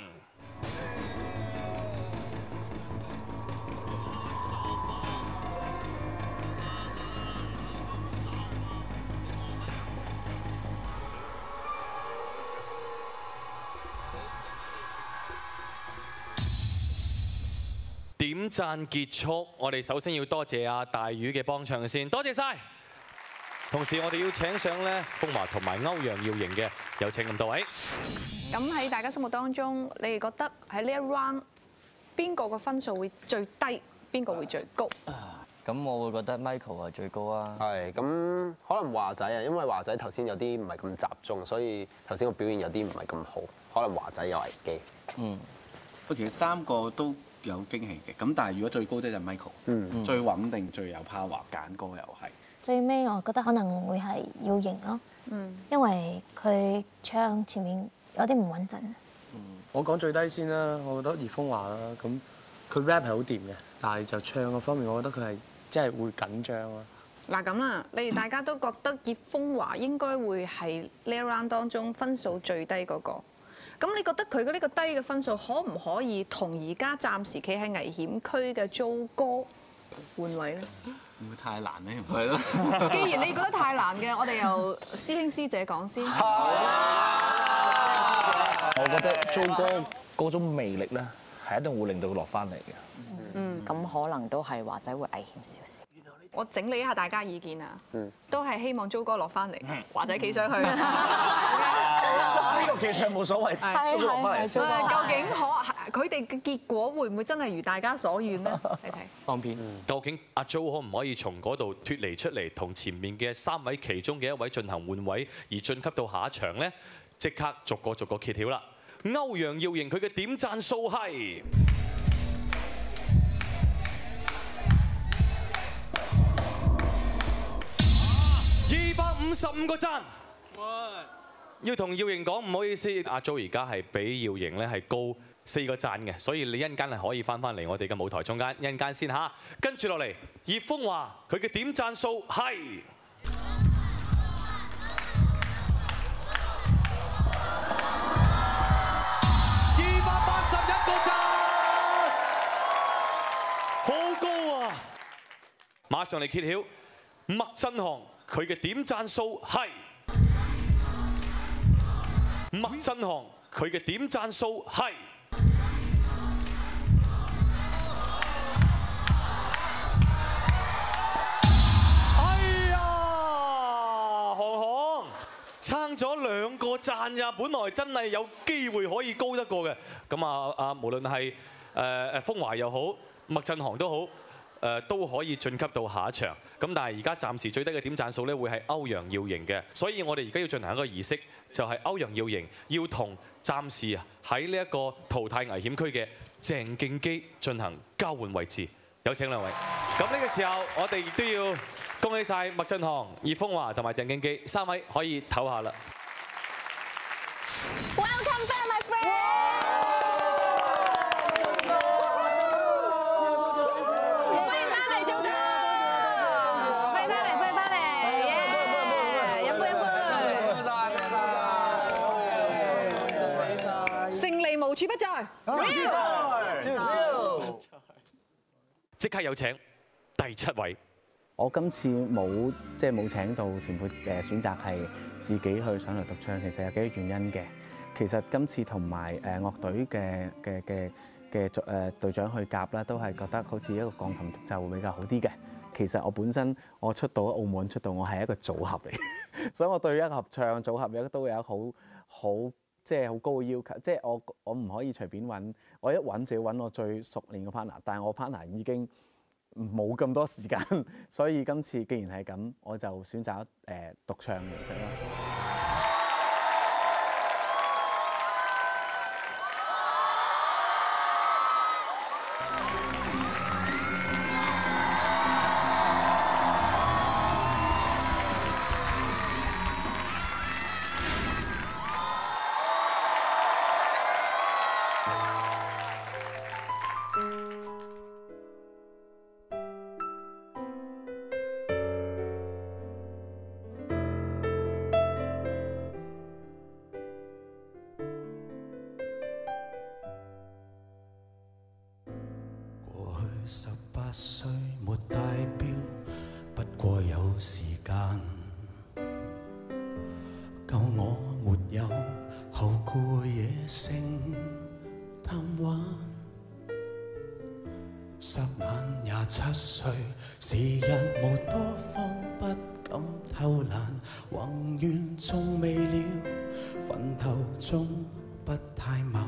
S1: 點讚結束，我哋首先要多謝阿大魚嘅幫唱先，多謝晒。同時，我哋要請上咧風華同埋歐陽耀瑩嘅，有請咁多位。
S2: 咁喺大家心目當中，你哋覺得喺呢一 round 邊個個分數會最低，邊個會最高？
S5: 咁我會覺得 Michael 係最高啊。
S15: 係，咁可能華仔啊，因為華仔頭先有啲唔係咁集中，所以頭先個表現有啲唔係咁好，可能華仔有危機。
S17: 不過其實3個都有驚喜嘅，咁但係如果最高即係 Michael，最穩定、最有 power， 揀歌又係。
S20: 最尾我覺得可能會係耀瑩咯，因為佢唱前面有啲唔穩陣。
S9: 我講最低先啦，我覺得葉風華啦，咁佢 rap 係好掂嘅，但係就唱嗰方面，我覺得佢係真係會緊張咯。
S2: 嗱咁啦，你哋大家都覺得葉風華應該會係呢一 round 當中分數最低嗰個。咁你覺得佢嘅呢個低嘅分數可唔可以同而家暫時企喺危險區嘅租哥換位咧？
S17: 會唔會太難咧？係咯。
S2: 既然你覺得太難嘅，我哋由師兄師姐講先。
S19: 我覺得租哥嗰種魅力咧，係一定會令到佢落翻嚟嘅。
S24: 咁可能都係華仔會危險少少。
S2: 我整理一下大家意見啊，都係希望租哥落翻嚟，華仔企上去。呢
S19: 個企上冇所謂，租哥落翻嚟。
S2: 究竟佢哋嘅結果會唔會真係如大家所願呢？你睇
S18: 放片。
S1: 究竟阿 Jo 可唔可以從嗰度脱離出嚟，同前面嘅3位其中嘅一位進行換位，而晉級到下一場呢？即刻逐個揭曉啦！歐陽耀瑩佢嘅點讚數係。 55個讚。要同耀瑩講唔好意思，阿 Jo 而家係比耀瑩咧係高4個讚嘅，所以你一陣間係可以翻嚟我哋嘅舞台中間，一陣間先嚇。跟住落嚟，葉楓華佢嘅點讚數係281個讚，好高啊！馬上嚟揭曉，麥振航佢嘅點讚數係。麥振航佢嘅點讚數係，哎呀，航航撐咗2個讚呀！本來真係有機會可以高得過嘅。咁無論係楓華又好，麥振航都好。都可以晉級到下一場，咁但係而家暫時最低嘅點讚數咧會係歐陽耀瑩嘅，所以我哋而家要進行一個儀式，就係歐陽耀瑩要同暫時喺呢一個淘汰危險區嘅鄭敬基進行交換位置。有請兩位。咁呢個時候我哋亦都要恭喜晒麥振航、葉楓華同埋鄭敬基3位可以唞下啦。
S2: Welcome back, my friend。 無處不在，
S1: 即刻有請第7位。
S4: 我今次冇請到前輩選擇係自己去上台獨唱，其實有幾個原因嘅。其實今次同埋樂隊嘅隊長去夾啦，都係覺得好似一個鋼琴獨奏會比較好啲嘅。其實我本身我出道喺澳門出道，我係一個組合嚟，所以我對一個合唱組合亦都有好高嘅要求，即係我唔可以隨便揾，我一揾就要揾我最熟練嘅 partner， 但係我 partner 已經冇咁多時間，所以今次既然係咁，我就選擇獨唱形式啦。
S14: 18歲沒戴錶，不過有時間，夠我沒有後顧野性貪玩。霎眼27歲，時日無多方，不敢偷懶，宏願縱未了，奮鬥中不太晚。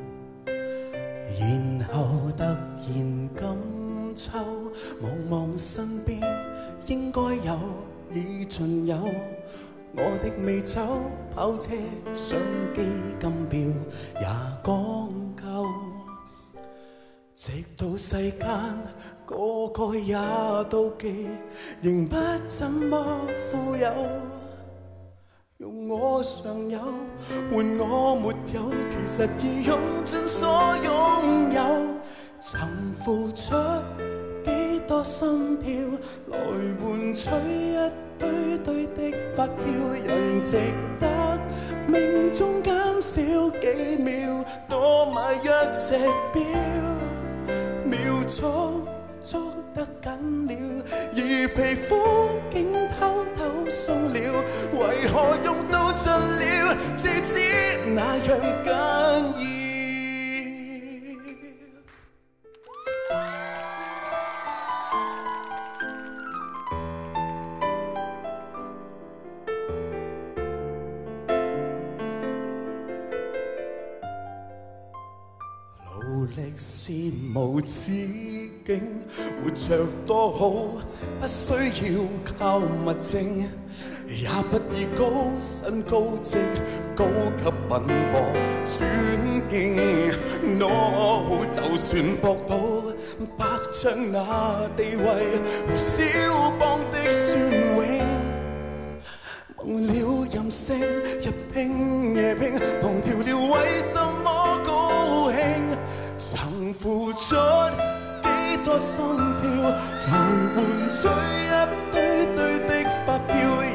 S14: 然後突然今秋，望望身邊應該有已盡有，我的美酒、跑車、相機、金錶也講究，直到世間個個也妒忌，仍不怎麼富有。用我尚有換我沒有，其實已用盡所擁有。曾付出幾多心跳，來換取一堆堆的發票，人值得命中減少幾秒，多買一隻錶，秒速捉得緊了，而皮膚竟偷偷鬆了，為何用到盡了，至知那樣緊要。努力是無止境，活着多好，不需要靠物證，也不以高薪高職、高級品薄尊敬。No， 就算博到百丈那地位和蕭邦的孫永，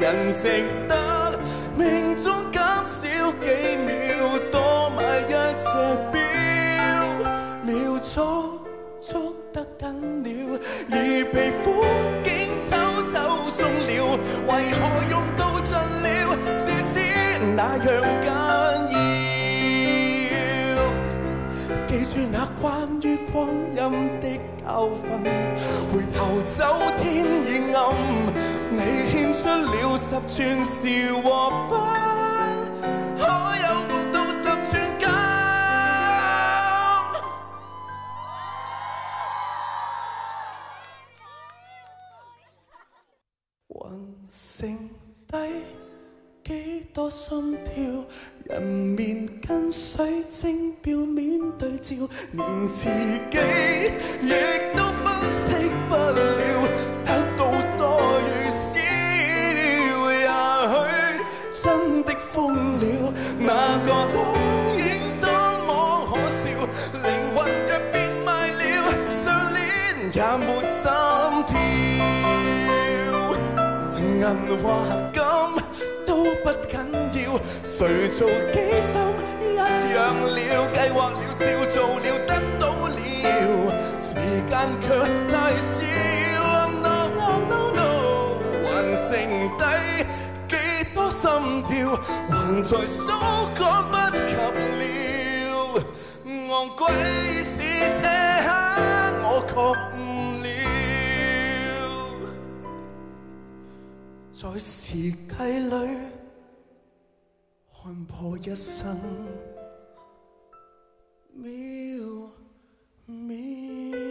S14: 人值得，命中減少幾秒，多買一隻錶，秒速捉得緊了，而皮膚竟偷偷鬆了，為何用到盡了，至知那樣緊要。記住那關於光陰的教訓，回頭走天已暗，你獻出了10寸時和分，可有夢到10寸金？雲剩低幾多心跳？人面跟水晶表面對照，連自己亦都分析不了，得到多與少，也許真的瘋了，那個倒影多麼可笑，靈魂若變賣了，上鏈也沒心跳，銀或金都不緊要，誰做機心一樣了，計劃了照做了得到了，時間卻太少。No no no no， 還剩低幾多心跳，還在數趕不及了，昂貴是這刻我覺悟了，在時計裏看破一生秒秒。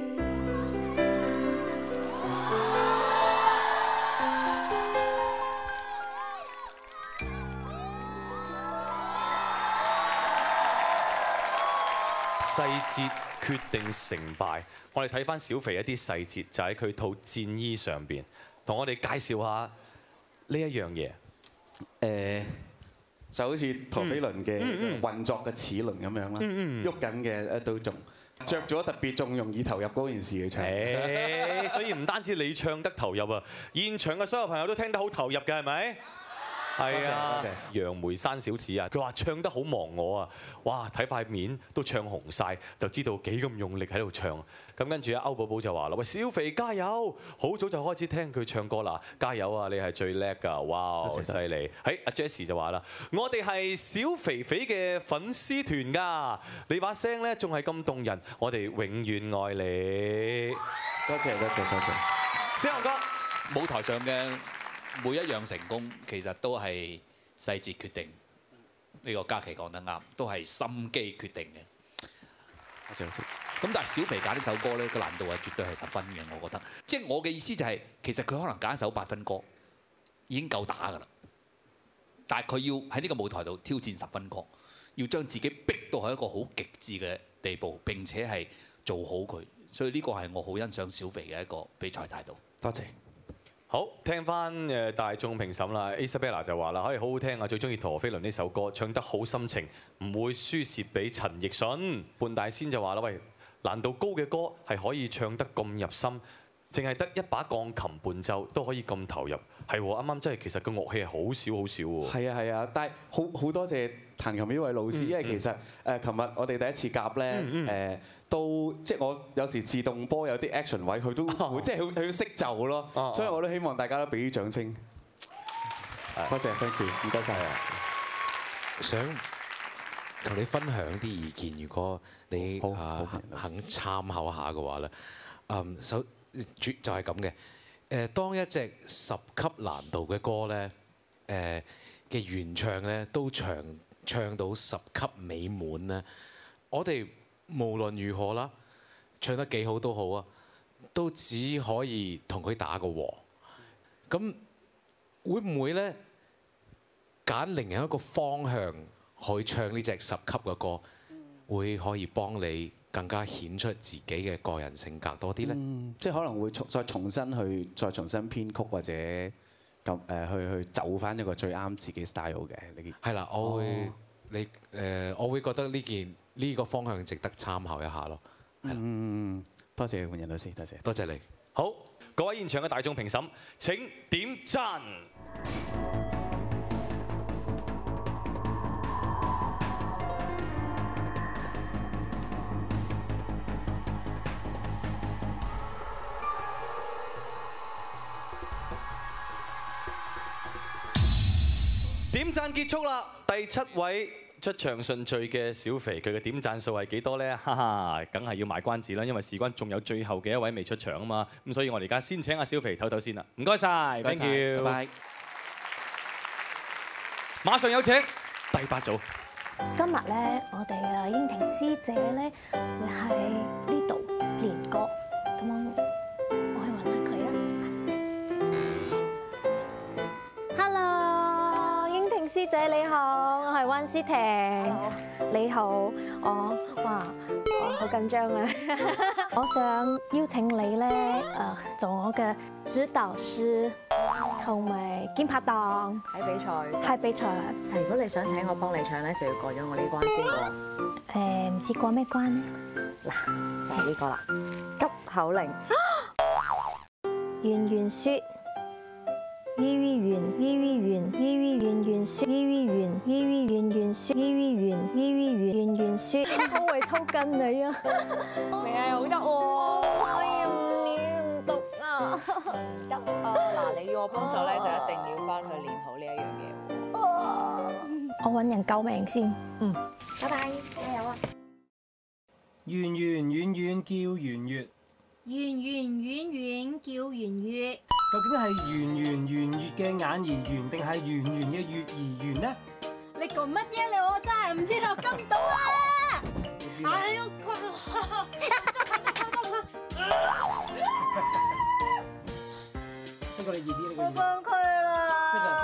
S1: 細節決定成敗，我哋睇翻小肥一啲細節，就喺佢套戰衣上邊，同我哋介紹下呢一樣嘢。
S17: 就好似陀飛輪嘅運作嘅齒輪咁樣啦，喐緊嘅都仲着咗特別仲容易投入嗰件事去唱。
S1: 所以唔單止你唱得投入啊，現場嘅所有朋友都聽得好投入嘅，係咪？係啊，楊梅山小子啊，佢話唱得好忘我啊！哇，睇塊面都唱紅晒，就知道幾咁用力喺度唱。咁跟住歐寶寶就話啦：喂，小肥加油！好早就開始聽佢唱歌啦，加油啊！你係最叻㗎，哇，好犀利！喺阿 Jessie 就話啦：我哋係小肥肥嘅粉絲團㗎，你把聲咧仲係咁動人，我哋永遠愛你。
S17: 多謝多謝多謝。
S1: 小雄哥，
S7: 舞台上嘅每一樣成功，其實都係細節決定。呢個嘉琪講得啱，都係心機決定嘅。
S17: 多謝。
S7: 咁但係小肥揀呢首歌咧，個難度係絕對係10分嘅，我覺得。即係我嘅意思就係，其實佢可能揀一首8分歌已經夠打㗎啦。但係佢要喺呢個舞台度挑戰10分歌，要將自己逼到係一個好極致嘅地步，並且係做好佢。所以呢個係我好欣賞小肥嘅一個比賽態度。
S17: 多謝。
S1: 好，聽翻大眾評審啦 ，Isabella 就話啦，可以好好聽啊，最中意陀飛輪呢首歌，唱得好心情，唔會輸蝕俾陳奕迅。半大仙就話啦，喂，難度高嘅歌係可以唱得咁入心，淨係得一把鋼琴伴奏都可以咁投入，係喎，啱啱真係其實個樂器係好少好少喎。
S17: 係啊係啊，但係好多謝彈琴呢位老師，因為其實琴日我哋第一次夾咧都即係我有時自動波有啲 action 位，佢都會即係佢識就咯，所以我都希望大家都俾啲掌聲。多謝 ，thank you，唔該晒啊！
S8: 想同你分享啲意見，如果你肯參考下嘅話咧，就係咁嘅。當一隻10級難度嘅歌咧，嘅原唱咧都唱到10級美滿咧，我哋無論如何啦，唱得幾好都好啊，都只可以同佢打個和。咁會唔會咧揀另一個方向去唱呢隻10級嘅歌，會可以幫你更加顯出自己嘅個人性格多啲咧？
S17: 即係可能會再重新編曲或者咁去走翻一個最啱自己 style 嘅呢件。
S8: 係啦，我會覺得呢個方向值得參考一下咯。
S17: 多謝換人老師，多謝。
S8: 多謝你。
S1: 好， 各位現場嘅大眾評審，請點讚。點讚結束啦！第7位出場順序嘅小肥，佢嘅點讚數係幾多呢？哈哈，梗係要賣關子啦，因為事關仲有最後嘅一位未出場啊嘛。咁所以我哋而家先請阿小肥唞唞先啦。唔該晒 ，thank you， 拜拜。馬上有請第8組。
S20: 今日咧，我哋嘅英婷師姐咧會喺呢度練歌，咁我去揾下佢啦。Hello， 英婷師姐你好，我係溫思婷。你好，我好緊張啊！我想邀請你咧做我嘅指導師同埋兼拍檔
S24: 喺比賽。
S20: 係比賽。
S24: 但如果你想請我幫你唱咧，就要過咗我呢關先喎。
S20: 唔知過咩關咧？
S24: 嗱，就係呢個啦，急口令。
S20: 圓圓雪。圓圓圓圓圓圓圓圓雪，圓圓圓圓圓圓雪，圓圓圓圓圓圓雪，我會抽筋你啊！未係好得喎，我念唔讀啊！
S24: 得啊，嗱，你要我幫手咧，就一定要翻去練好呢一樣嘢。
S20: 我揾人救命先。
S24: 拜拜，加油啊！
S12: 圓圓圓圓叫圓月，
S16: 圓圓圓圓叫圓月。
S12: 究竟係圓圓圓月嘅眼而圓，定係圓圓嘅月而圓呢？
S16: 你講乜嘢你我真係唔知道，跟唔到啊！哎呦，
S12: 呢個你易啲，呢個
S16: 我崩潰啦！
S12: 這個。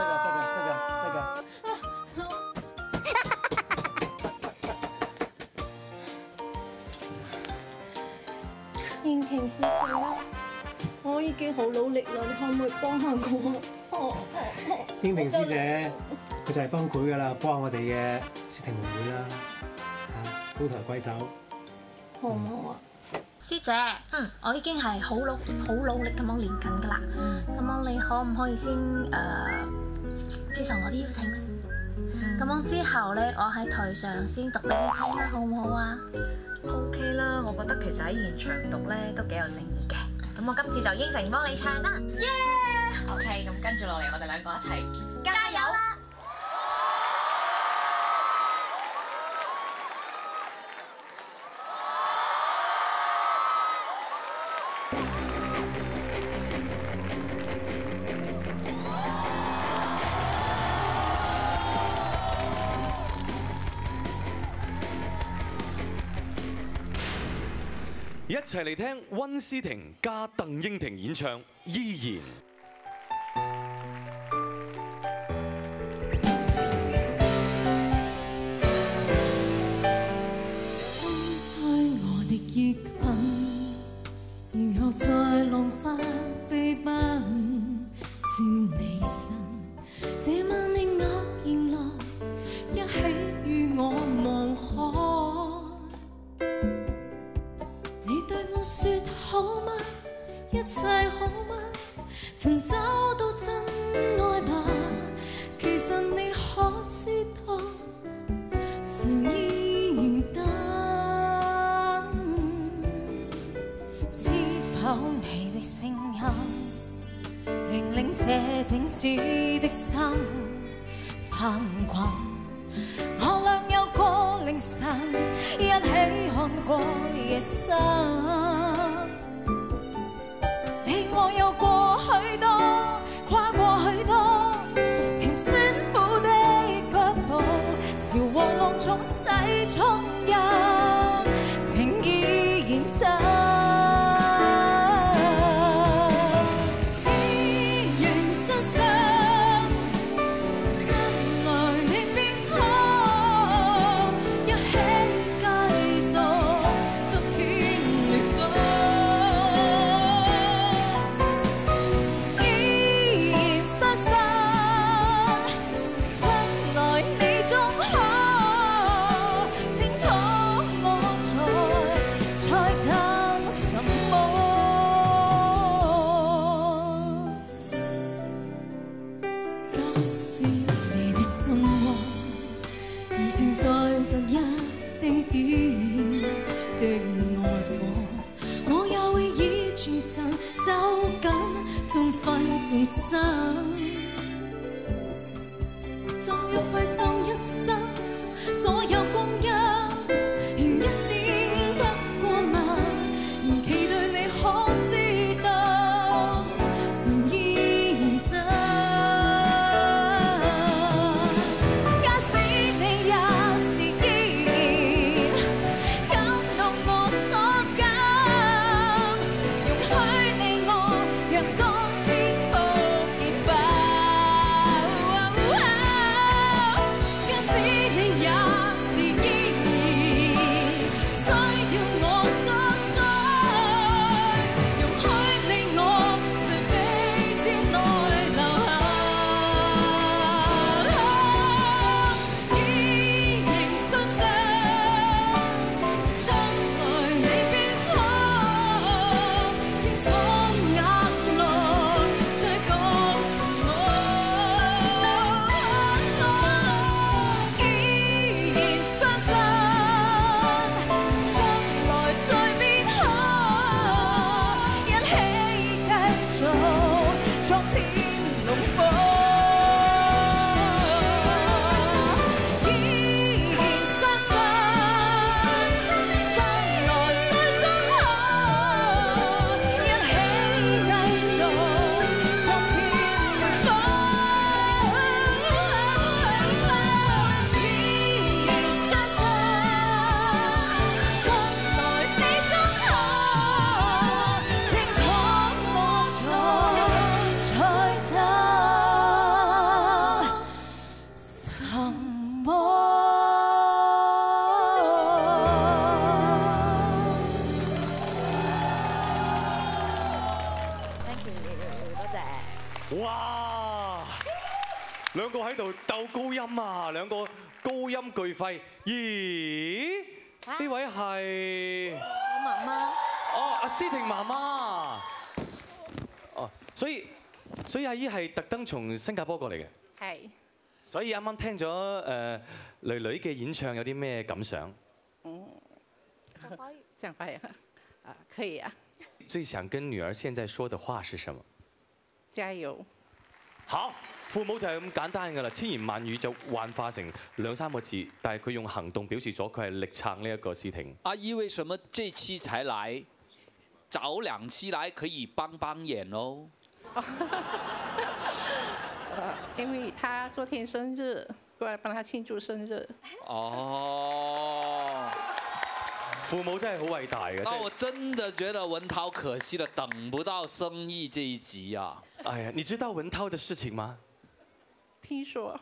S16: 英婷師姐，我已經好努力啦，你可唔可以幫下我？
S12: 英婷師姐，佢就係幫佢噶啦，幫下我哋嘅思婷妹妹啦，高抬貴手，
S16: 好唔好啊？
S20: 師姐，我已經係好努力咁樣練緊噶啦。咁樣你可唔可以先接受我啲邀請咧？咁樣之後咧，我喺台上先讀俾你聽啦，好唔好啊
S24: ？OK 啦，我覺得其實喺現場讀咧都幾有誠意嘅。咁我今次就應承幫你唱啦。耶 ！OK， 咁跟住落嚟，我哋兩個一齊加油啦！
S1: 一齊嚟聽溫思婷加鄧英婷演唱《依然》。
S14: 在我的衣襟，然後在浪花飛奔，沾你身。這晚你偶然來，一起與我望海。說好嗎？一切好嗎？曾找到真愛吧？其實你可知道，誰依然等？知否你的聲音，引領這靜止的心翻滾。我倆有個凌晨，一起看過夜深。你我有過許多，跨過許多甜酸苦的腳步，潮和浪中洗沖入，情依然真。清楚。 終要費送一生，所有光陰，嫌一年不過晚，期待你可知道，是現真。假使你也是依然感到我所感，容許你我讓當天復結吧。假使你也是依然需要我所需，容許你我在彼此內留下，依然相信將來你必可清楚眼淚再講什麼，依然相信將來再必可一起繼續昨天龍鳳，依然相信將來最終可一起繼續昨天回報，依然相信將來你終可清楚我在等什麼。
S1: 哇！兩個喺度鬥高音啊，兩個高音巨肺。咦？呢位係
S24: 我媽媽。
S1: 哦，阿思婷媽媽。哦，所以阿姨係特登從新加坡過嚟嘅。
S24: 係。
S1: 所以啱啱聽咗女女嘅演唱有啲咩感想？
S3: 講華語啊，可以啊，
S1: 最想跟女兒現在說的話是什麼？
S3: 加油！
S1: 好，父母就係咁簡單㗎啦，千言萬語就幻化成兩三個字，但係佢用行動表示咗佢係力撐呢一個思婷。
S7: 阿姨為什麼這期才來？早2期來可以幫幫眼哦。
S3: 因為他昨天生日，過來幫他慶祝生日。
S7: 哦，
S1: 父母真係好偉大嘅。
S7: 那我真的覺得文濤可惜了，等不到生意這一集啊。
S1: 哎呀，你知道文濤的事情嗎？
S3: 聽說。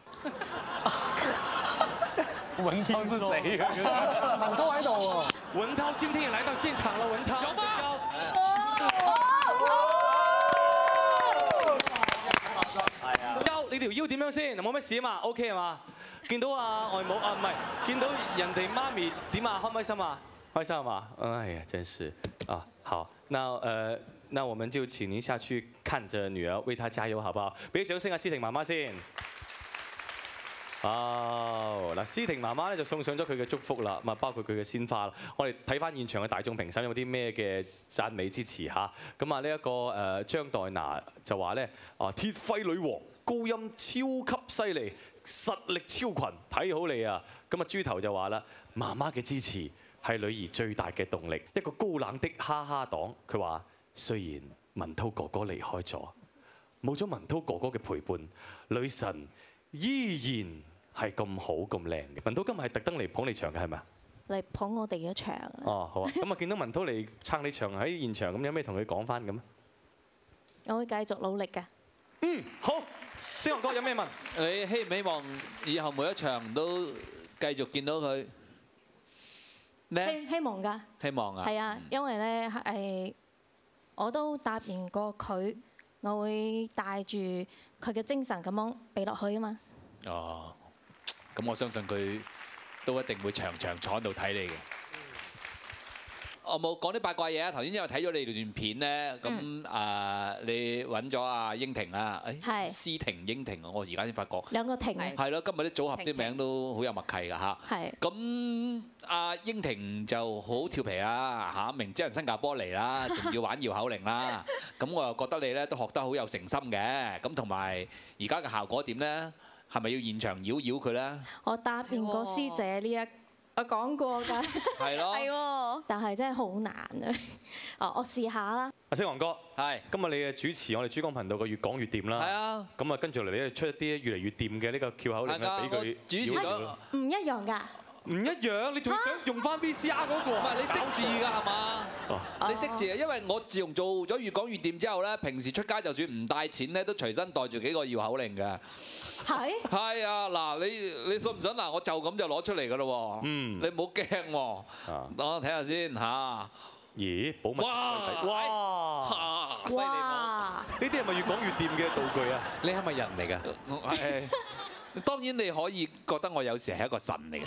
S10: 文濤是誰？
S12: 文濤喺度喎。
S1: 文濤今天也來到現場了，文濤。有嗎？你條腰點樣先？冇咩事啊嘛 ？OK 係嘛？見到啊外母啊唔係，見到人哋媽咪點啊？開唔開心啊？開心係嘛？哎呀，真是啊，好，那我們就請您下去看着女兒，為她加油，好不好？俾掌聲啊，思婷媽媽先。哦，嗱，思婷媽媽咧就送上咗佢嘅祝福啦，咁啊包括佢嘅鮮花啦。我哋睇翻現場嘅大眾評審有啲咩嘅讚美之詞嚇。咁啊呢一個張黛娜就話咧啊鐵肺女王高音超級犀利，實力超群，睇好你啊！咁啊豬頭就話啦，媽媽嘅支持係女兒最大嘅動力。一個高冷的哈哈黨，佢話雖然文濤哥哥離開咗，冇咗文濤哥哥嘅陪伴，女神依然係咁好咁靚嘅。文濤今日係特登嚟捧你場嘅係咪啊？
S20: 嚟捧我哋嘅場。
S1: 哦，好啊。咁啊，見到文濤嚟撐你場喺現場，咁有咩同佢講翻咁啊？
S20: 我會繼續努力㗎。
S1: 嗯，好。星航哥有咩問？
S7: 你希唔希望以後每一場都繼續見到佢咩？
S20: 希望㗎。
S7: 希望啊。
S20: 係啊，因為咧係我都答應過佢，我會帶住佢嘅精神咁樣俾落去啊嘛。
S7: 哦，咁我相信佢都一定會場場坐喺度睇你嘅。 我冇講啲八卦嘢啊！頭先因為睇咗你段片咧，咁你揾咗阿英婷啊，
S20: 係
S7: 思婷、英婷，我而家先發覺
S20: 兩個婷啊，
S7: 係咯，今日啲組合啲名都好有默契㗎嚇。
S20: 係
S7: 咁阿英婷就好調皮啦嚇，明知人新加坡嚟啦，仲要玩繞口令啦。咁我又覺得你咧都學得好有誠心嘅，咁同埋而家嘅效果點咧？係咪要現場繞繞佢咧？
S20: 我答應過師姐呢我講過㗎，
S7: 係咯，
S20: 係喎，但係真係好難啊！我試下啦。
S1: 阿星王哥，
S7: 係
S1: 今日你嘅主持我哋珠江頻道嘅越講越掂啦。
S7: 係啊。
S1: 咁啊，跟住嚟你出一啲越嚟越掂嘅呢個翹口令咧，俾佢
S7: 主持咗
S20: 唔一樣㗎。
S1: 唔一樣，你仲想用翻 VCR 嗰個？
S7: 唔係你識字㗎係嘛？你識字啊，因為我自從做咗越講越掂之後咧，平時出街就算唔帶錢咧，都隨身帶住幾個繞口令嘅。
S20: 係？
S7: 係啊，嗱你信唔信嗱？我就咁就攞出嚟㗎咯喎。你唔好驚喎。等我睇下先嚇。
S1: 咦？保密。哇！
S7: 犀利喎！
S1: 呢啲係咪越講越掂嘅道具啊？
S8: 你係咪人嚟㗎？
S7: 係。當然你可以覺得我有時係一個神嚟嘅。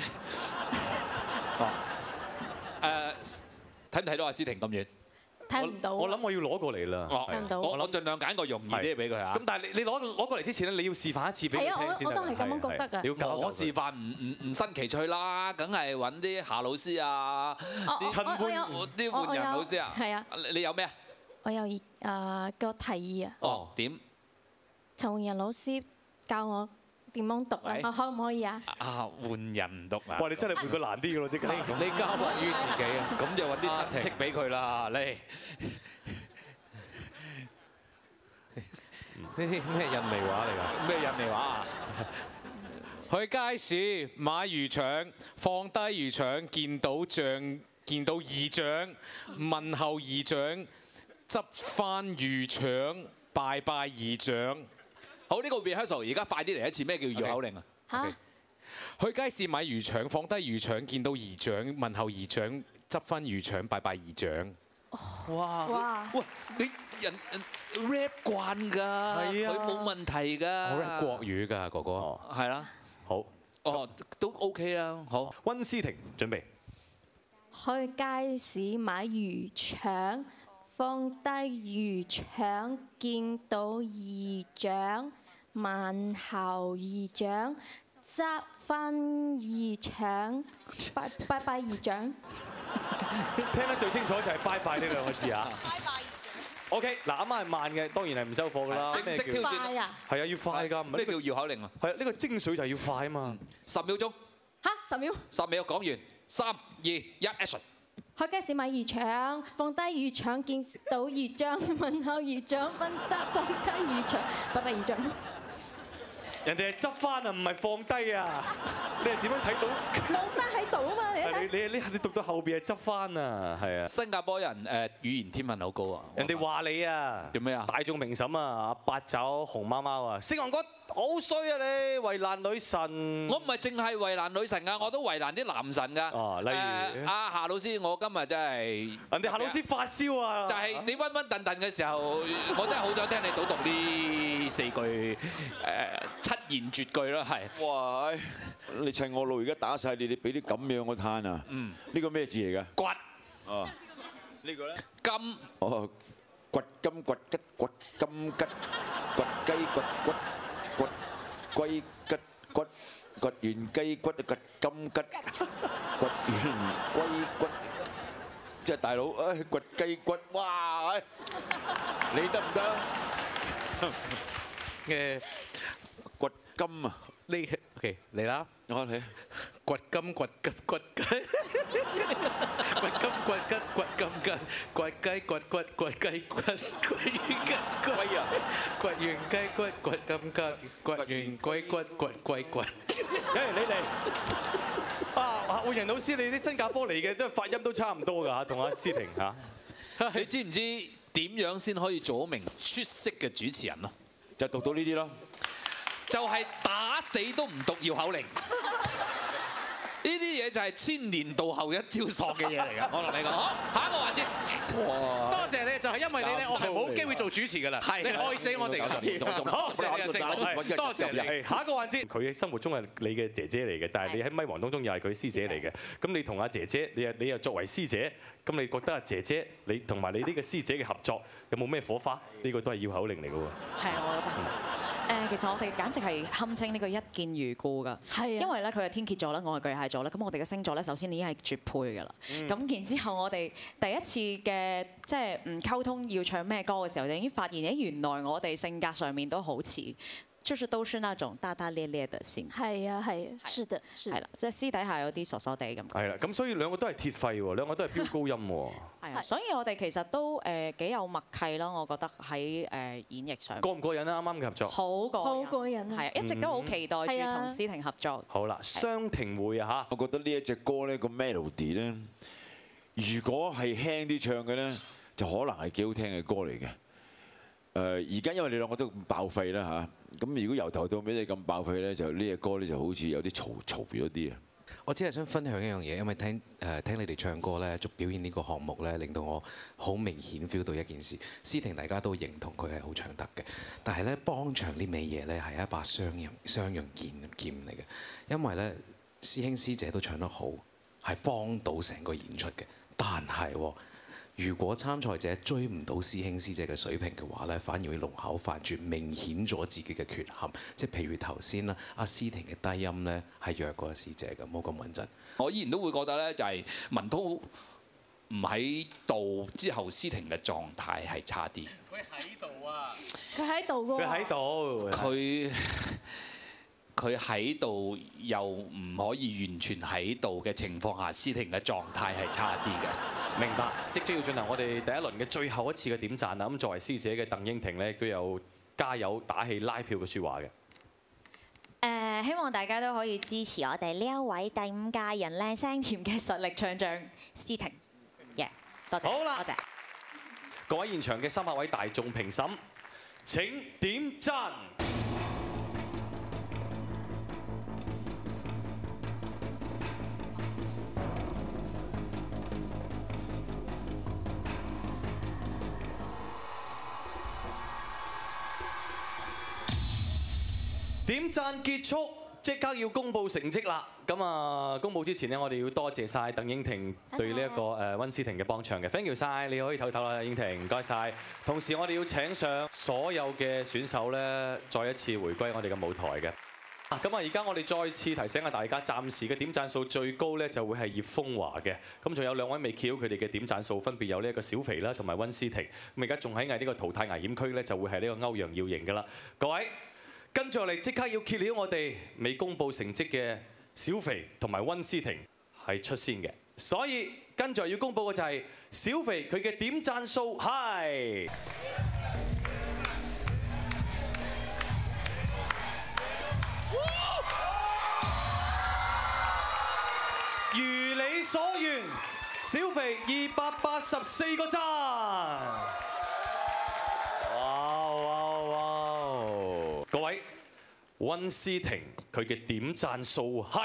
S7: 睇唔睇到阿思婷咁遠？
S20: 睇唔到。
S1: 我諗我要攞過嚟啦。
S20: 睇唔到。
S7: 我盡量揀個容易啲嘅俾佢嚇。
S1: 咁但係你攞過嚟之前咧，你要示範一次俾佢聽先得。
S20: 係啊，我都係咁樣覺得㗎。
S1: 你要教
S7: 我示範唔新奇趣啦，梗係揾啲夏老師啊，啲換人老師啊。
S20: 係啊。
S7: 你有咩啊？
S20: 我有個提議啊。
S7: 哦，點？
S20: 陳換人老師教我點樣讀啦？可唔可以啊？
S7: 換人讀啊！
S1: 哇！你真係換個難啲嘅咯，即刻。
S7: 你交託於自己啊！咁就揾啲親戚俾佢啦，你。
S8: 呢啲咩印尼話嚟㗎？
S7: 咩印尼話啊？
S8: 去街市買魚腸，放低魚腸，見到魚腸，問候魚腸，執翻魚腸，拜拜魚腸。
S7: 好，呢個 rehearsal 而家快啲嚟一次，咩叫繞口令啊？
S20: 嚇！
S8: 去街市買魚腸，放低魚腸，見到魚腸，問候魚腸，執翻魚腸，拜拜魚腸。
S7: 哇！喂，你人 rap 慣㗎，佢冇問題㗎。
S8: 我 rap 國語㗎，哥哥。
S7: 係啦。
S1: 好。
S7: 哦，都 OK 啦。好，
S1: 溫思婷準備。
S20: 去街市買魚腸，放低魚腸，見到魚掌，問候魚掌，執翻魚腸，拜拜魚掌。
S1: 聽得最清楚就係拜拜呢兩個字啊！拜拜。OK， 嗱，啱啱係慢嘅，當然係唔收貨㗎啦。
S7: 正式挑戰啊！
S1: 係啊，要快㗎，
S7: 咩叫繞口令啊？
S1: 係啊，呢個精髓就係要快啊嘛。
S7: 10秒鐘。
S20: 嚇，10秒。
S7: 10秒講完，3、2、1 ，action！
S20: 去街市買魚腸，放低魚腸，見到魚掌，問候魚掌，放低魚腸，拜拜魚掌。
S1: 人哋係執翻啊，唔係放低啊！你係點樣睇到？
S20: 放低喺度啊嘛！
S1: 你讀到後邊係執翻啊，係啊！
S7: 新加坡人語言天分好高啊！
S1: 人哋話你啊，
S7: 點咩啊？
S1: 大眾評審啊，八爪熊貓貓啊，星王哥好衰啊你，為難女神。
S7: 我唔係淨係為難女神㗎，我都為難啲男神㗎。
S1: 哦，例如
S7: 阿夏老師，我今日真係
S1: 人哋夏老師發燒啊！
S7: 就係你溫溫頓頓嘅時候，我真係好想聽你讀呢4句7言絕句咯，係。
S6: 哇！你趁我路而家打晒你，你俾啲咁樣我嘆啊！呢個咩字嚟㗎？
S7: 骨。
S6: 哦。呢個咧？
S7: 金。
S6: 哦，掘金掘吉掘金吉，掘雞掘骨。掘龜吉骨，掘完雞骨掘金吉，掘完龜骨，即係大佬，掘雞骨，哇！你得唔得？掘金啊！
S8: 呢 OK 嚟啦，
S6: 我嚟。
S8: 掘金掘吉掘雞，掘金掘吉掘金吉，掘雞掘骨掘雞骨，掘完雞骨啊！掘完雞骨掘金吉，掘完龜骨掘龜骨。
S1: 你嚟啊！換人老師，你啲新加坡嚟嘅都發音都差唔多㗎，同阿思婷嚇。
S7: 你知唔知點樣先可以做一名出色嘅主持人咯？
S6: 就讀到呢啲咯。
S7: 就係打死都唔讀繞口令。 呢啲嘢就係千年道後一朝索嘅嘢嚟㗎，我同你講。好，下一個環節。
S8: 哇！多謝你，就係因為你咧，我係冇機會做主持㗎啦。
S7: 係
S8: 你害死我哋㗎。好，謝謝你，多謝你。
S1: 下一個環節，佢喺生活中係你嘅姐姐嚟嘅，但係你喺咪王當中又係佢師姐嚟嘅。咁你同阿姐姐，你又作為師姐，咁你覺得阿姐姐你同埋你呢個師姐嘅合作有冇咩火花？呢個都係繞口令嚟㗎喎。
S13: 係啊，我覺得。其實我哋簡直係堪稱呢個一見如故㗎。係啊。因為咧佢係天蠍座啦，我係巨蟹座啦。咁我哋嘅星座咧，首先已經係絕配㗎啦。咁然之後，我哋第一次嘅即係唔溝通要唱咩歌嘅時候，就已經發現原來我哋性格上面都好似。就是都是那種大大咧咧的型。係啊係啊，是的，是。係啦，即係私底下有啲傻傻地咁。
S1: 係啦，咁所以兩個都係鐵肺喎，兩個都係飆高音喎。
S13: 係啊，所以我哋其實都幾有默契咯，我覺得喺演繹上。
S1: 過唔過癮啊？啱啱嘅合作。
S13: 好過癮，係啊，一直都好期待住同思婷合作。
S1: 好啦，雙庭會啊嚇。
S6: 我覺得呢一隻歌咧個 melody 咧，如果係輕啲唱嘅咧，就可能係幾好聽嘅歌嚟嘅。而家因為你兩個都咁爆肺啦嚇，咁如果由頭到尾你咁爆肺咧，就呢隻歌咧就好似有啲嘈咗啲啊！
S8: 我只係想分享一樣嘢，因為聽你哋唱歌咧，做表演呢個項目咧，令到我好明顯 feel 到一件事。思婷大家都認同佢係好唱得嘅，但係咧幫唱呢味嘢咧係一把雙刃劍嚟嘅，因為咧師兄師姐都唱得好，係幫到成個演出嘅，但係如果參賽者追唔到師兄師姐嘅水平嘅話咧，反而會龍口犯住明顯咗自己嘅缺陷。即係譬如頭先啦，阿思婷嘅低音咧係弱過阿師姐嘅，冇咁穩陣。
S7: 我依然都會覺得咧，就係文滔唔喺度之後，思婷嘅狀態係差啲。
S2: 佢喺度啊！佢喺度㗎喎。
S1: 佢喺度。
S7: 佢喺度又唔可以完全喺度嘅情況下，思婷嘅狀態係差啲嘅。
S1: 明白，即將要進行我哋第一輪嘅最後一次嘅點讚啦。咁作為師姐嘅鄧英婷咧，都有加油打氣拉票嘅説話嘅。
S13: 希望大家都可以支持我哋呢一位第5屆人靚聲甜嘅實力唱將思婷。多謝。
S1: 好啦，
S13: 多謝。
S1: 各位現場嘅300位大眾評審，請點讚。點讚結束，即刻要公佈成績啦！咁啊，公佈之前呢，我哋要多謝晒鄧英婷對呢一個溫思婷嘅幫唱嘅 ，thank you 晒，你可以唞唞啦，英婷，唔該晒。同時我哋要請上所有嘅選手咧，再一次回歸我哋嘅舞台嘅。咁啊，而家我哋再次提醒下大家，暫時嘅點讚數最高咧就會係葉風華嘅。咁仲有2位未揭曉佢哋嘅點讚數，分別有呢一個小肥啦，同埋溫思婷。咁而家仲喺呢個淘汰危險區咧，就會係呢個歐陽耀瑩噶啦，各位。跟住落嚟，即刻要揭曉我哋未公佈成績嘅小肥同埋溫思婷係出先嘅，所以跟住要公佈嘅就係小肥佢嘅點讚數係如你所願，小肥284個讚。各位，溫思婷佢嘅點讚數係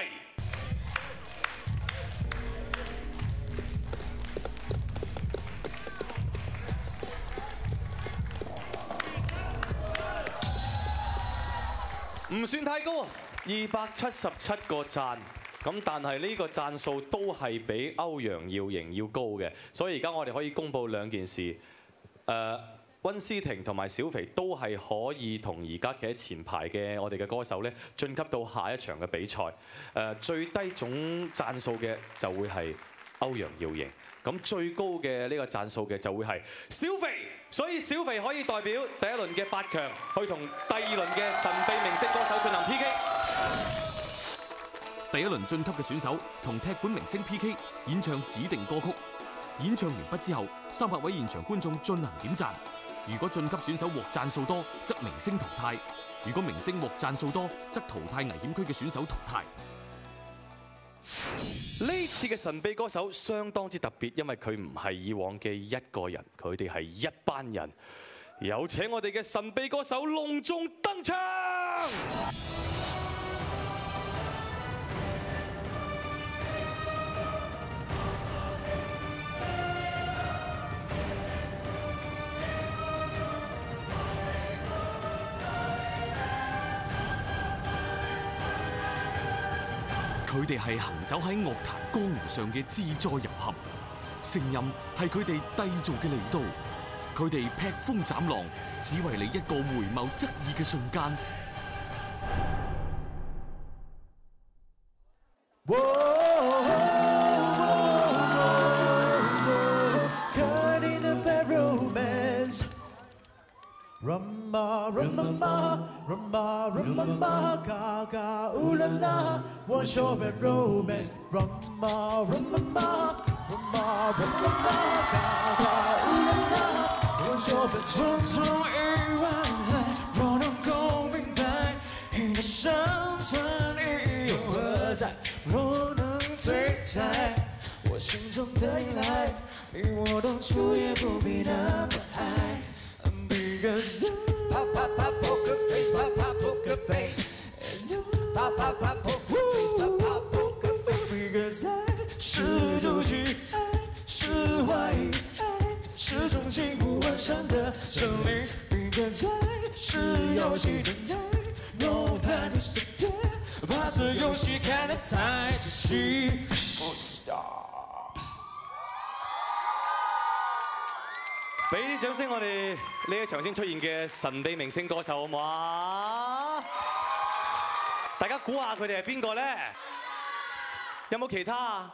S1: 唔算太高啊，277個讚。咁但係呢個讚數都係比歐陽耀瑩要高嘅，所以而家我哋可以公佈2件事。溫思婷同埋小肥都係可以同而家企喺前排嘅我哋嘅歌手咧晉級到下一場嘅比賽。最低總讚數嘅就會係歐陽耀瑩，咁最高嘅呢個讚數嘅就會係小肥，所以小肥可以代表第一輪嘅8強去同第2輪嘅神秘明星歌手進行 PK。
S21: 第一輪晉級嘅選手同踢館明星 PK 演唱指定歌曲，演唱完畢之後，300位現場觀眾進行點讚。如果晉級選手獲讚數多，則明星淘汰；如果明星獲讚數多，則淘汰危險區嘅選手淘汰。
S1: 呢次嘅神秘歌手相當之特別，因為佢唔係以往嘅一個人，佢哋係一班人。有請我哋嘅神秘歌手隆重登場。
S21: 佢哋係行走喺樂壇江湖上嘅自在遊俠，聲音係佢哋締造嘅利刀，佢哋劈風斬浪，只為你一個回眸側耳嘅瞬間。
S14: Rumba, rumba, rumba, rumba, gaga, ooh la la, what's your bad romance? Rumba, rumba, rumba, rumba, gaga, ooh la la, what's your bad 匆匆一万若能够明白，你的生存意义何在？若能推猜我心中的依赖，你我当初也不必那么爱。Because pop pop pop poker face, pop pop poker face, pop pop pop poker face, pop pop poker face. Because 愛是妒忌，愛是懷疑，愛是種近乎完成的勝利。Because 愛是遊戲的愛 ，No plan is the day，把這遊戲看得太仔細。
S1: 俾啲掌聲，我哋呢一場先出現嘅神秘明星歌手，好唔好啊？大家估下佢哋係邊個咧？有冇其他啊？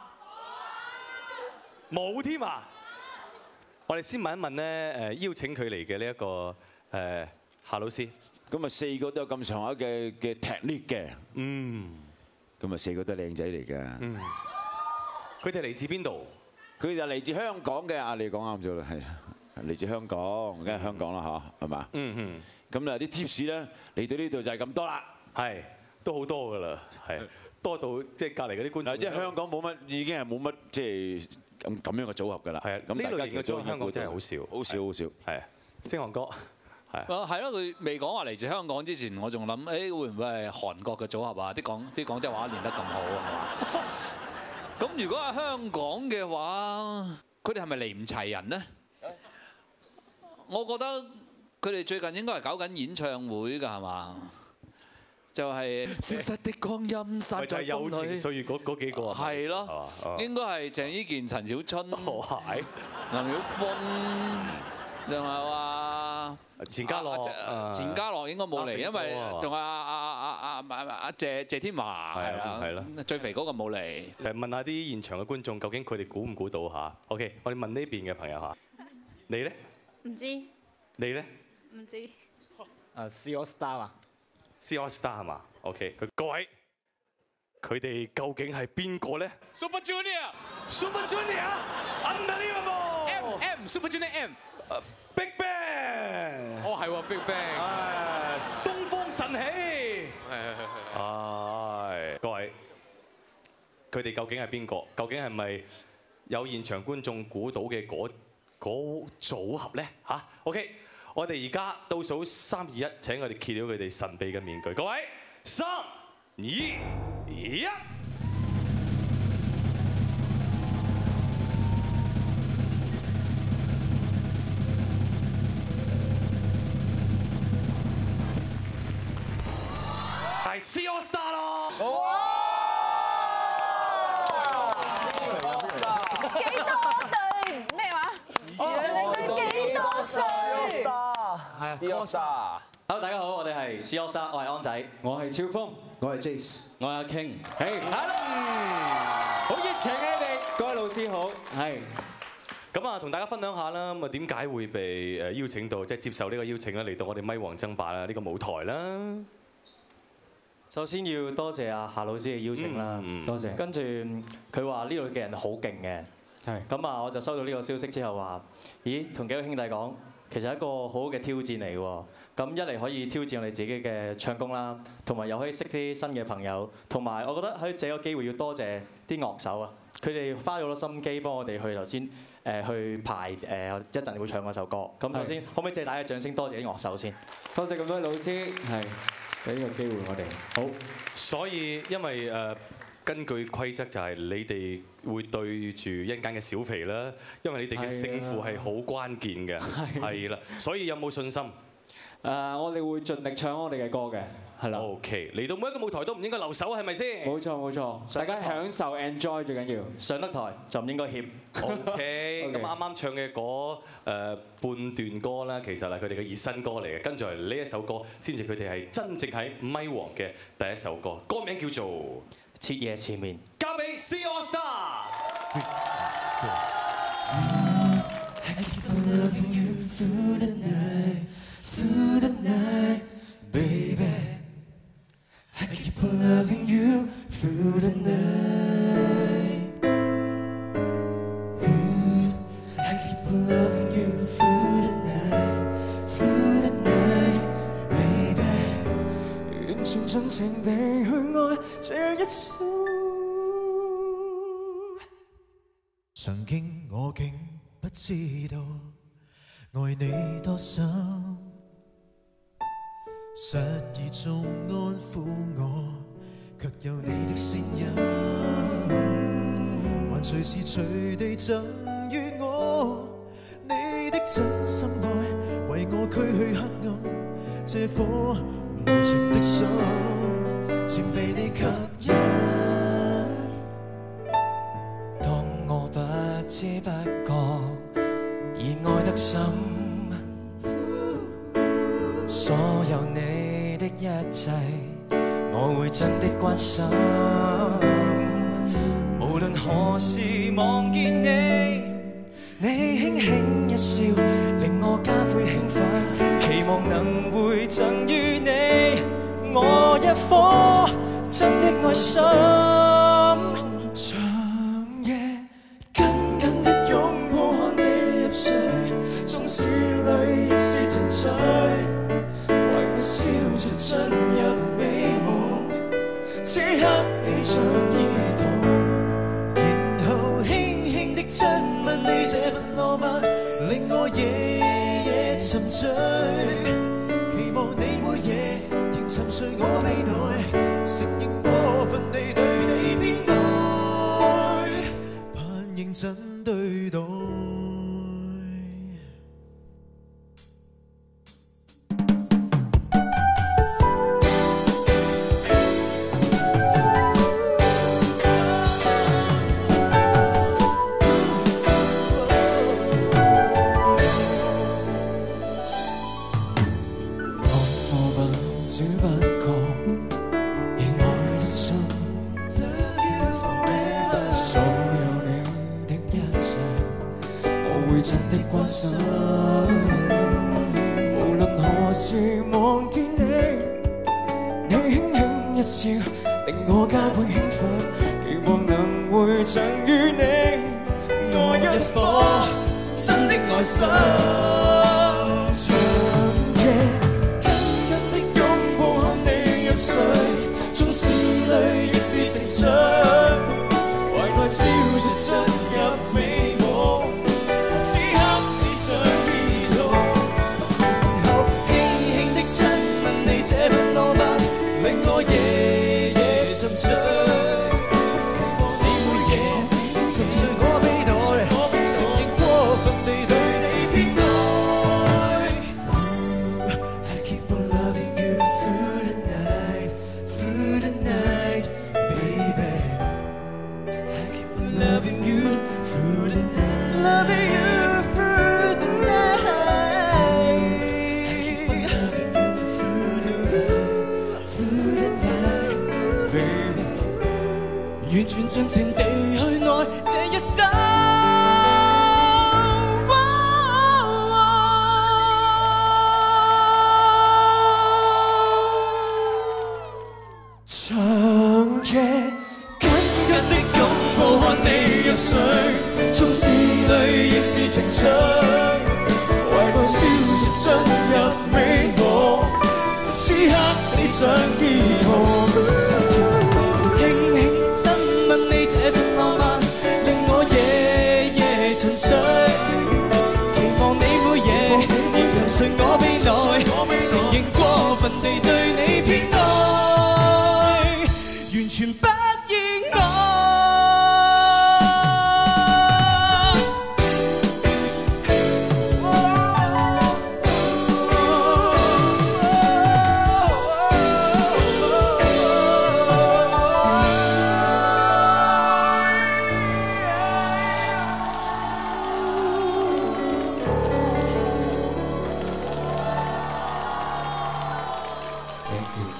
S1: 冇添啊！我哋先問一問咧，邀請佢嚟嘅呢一個夏老師。
S6: 咁啊，4個都有咁上下嘅 technique 嘅。咁啊，4個都係靚仔嚟嘅。
S1: 佢哋嚟自邊度？
S6: 佢就嚟自香港嘅。啊，你講啱咗啦，係。嚟自香港，梗係香港啦嚇，係嘛？咁啊啲 tips 咧嚟到呢度就係咁多啦，
S1: 係都好多噶啦，係多到即係隔離嗰啲觀眾。
S6: 即係香港冇乜，已經係冇乜即係咁樣嘅組合㗎啦。係啊，咁
S1: 呢類型嘅組合香港真係好少，
S6: 好少好少。
S1: 係星航哥係。
S7: 係咯，佢未講話嚟自香港之前，我仲諗誒會唔會係韓國嘅組合啊？啲廣州話練得咁好係嘛？咁如果係香港嘅話，佢哋係咪嚟唔齊人呢？我覺得佢哋最近應該係搞緊演唱會㗎，係嘛？就係消失的光陰散在風裏。友情歲月嗰幾個係咯，應該係鄭伊健、陳小春、林曉峰，仲係話錢嘉樂應該冇嚟，因為仲有阿謝天華係啦，最肥嗰個冇嚟。
S1: 嚟問下啲現場嘅觀眾，究竟佢哋估唔估到嚇 ？OK， 我哋問呢邊嘅朋友嚇，你咧？
S5: 唔知。
S1: 你咧？
S5: 唔知。
S1: C All Star 啊 ？C All Star 係嘛 ？OK， 各位，佢哋究竟係邊個咧
S8: ？Super Junior，Super
S1: Junior，Unbelievable！M
S8: Super Junior
S1: M。Big Bang。
S8: 哦係喎 ，Big Bang。
S1: 東方神起。係。各位，佢哋究竟係邊個？究竟係咪有現場觀眾估到嘅嗰組合咧嚇 ？OK， 我哋而家倒數3、2、1，請我哋揭曉佢哋神秘嘅面具。各位，3、2、1。係 C All Star 咯！
S2: 幾多對咩話？你幾多歲？
S11: 係啊
S15: C All Star。
S11: Hello， 大家好，我哋係 C All Star， 我係安仔，我係超峰，
S22: 我係 Jace，
S11: 我係阿 King。
S22: 係
S11: ，Hello， 好熱情嘅你哋，各位老師好。係。
S1: 咁啊，同大家分享下啦。咁啊，點解會被邀請到，即係接受呢個邀請咧，嚟到我哋咪王爭霸啦呢個舞台啦？
S11: 首先要多謝阿夏老師嘅邀請啦，多謝。跟住佢話呢度嘅人好勁嘅，係。咁啊，我就收到呢個消息之後話，咦，同幾個兄弟講，其實係一個好好嘅挑戰嚟喎。咁一嚟可以挑戰我哋自己嘅唱功啦，同埋又可以識啲新嘅朋友，同埋我覺得喺這個機會要多謝啲樂手啊，佢哋花咗好多心機幫我哋去頭先去排一陣會唱嗰首歌。咁首先可唔可以借大家掌聲多謝啲樂手先？多謝咁多位老師，係。俾呢個機會我哋好，
S1: 所以因為根據規則就係你哋會對住一間嘅小肥啦，因為你哋嘅勝負係好關鍵嘅，係啦，所以有冇信心？
S11: 我哋會盡力唱我哋嘅歌嘅，係啦。
S1: OK， 嚟到每一個舞台都唔應該留手，係咪先？
S11: 冇錯冇錯，大家享受 enjoy 最緊要。上得台就唔應該怯。
S1: OK， 咁啱啱唱嘅嗰半段歌啦，其實係佢哋嘅熱身歌嚟嘅，跟住嚟呢一首歌先至佢哋係真正喺咪王嘅第一首歌，歌名叫做《
S11: 徹夜纏綿》，
S1: 交俾 C AllStar。
S14: Loving you through the night, baby. I keep on loving you through the night. I keep on loving you through the night, baby. 完全盡情地去愛這一生，曾經我竟不知道愛你多深，失意中安撫我，卻有你的聲音，還隨時隨地贈予我你的真心愛，為我驅去黑暗，這顆無情的心，漸被你吸引。當我不知不覺已愛得深，所有你的一切，我會真的關心。無論何時望見你，你輕輕一笑，令我加倍興奮，期望能會贈予你我一顆真的愛心。長夜緊緊的擁抱，看你入睡，縱使淚亦是情緒，為我笑着進入美夢，此刻你像兒童，然後輕輕的親吻你，這份浪漫令我夜夜沉醉，期望你每夜仍沉睡我臂內，承認過分地對你偏愛，盼認真對待。無論何時望見你，你輕輕一笑，令我加倍興奮，期望能會贈予你我一顆真的愛心。長夜緊緊的擁抱，看你入睡，縱是淚亦是情緒，懷內笑着進入美夢。像兒童，然後輕輕的親吻你，這份浪漫令我夜夜沉醉，期望你每夜沉睡我臂內，承認過分地對你偏愛。I keep on loving you through the night, baby. I keep on loving you through the night, loving you. 完全盡情地去愛這一生，長夜緊緊的擁抱，看你入睡，縱是淚亦是情緒，為我笑着進入美夢，此刻你像兒童。 你這份浪漫令我夜夜沉睡，期望你每夜仍沉睡我臂內，承認過分地對你偏愛，完全不意外。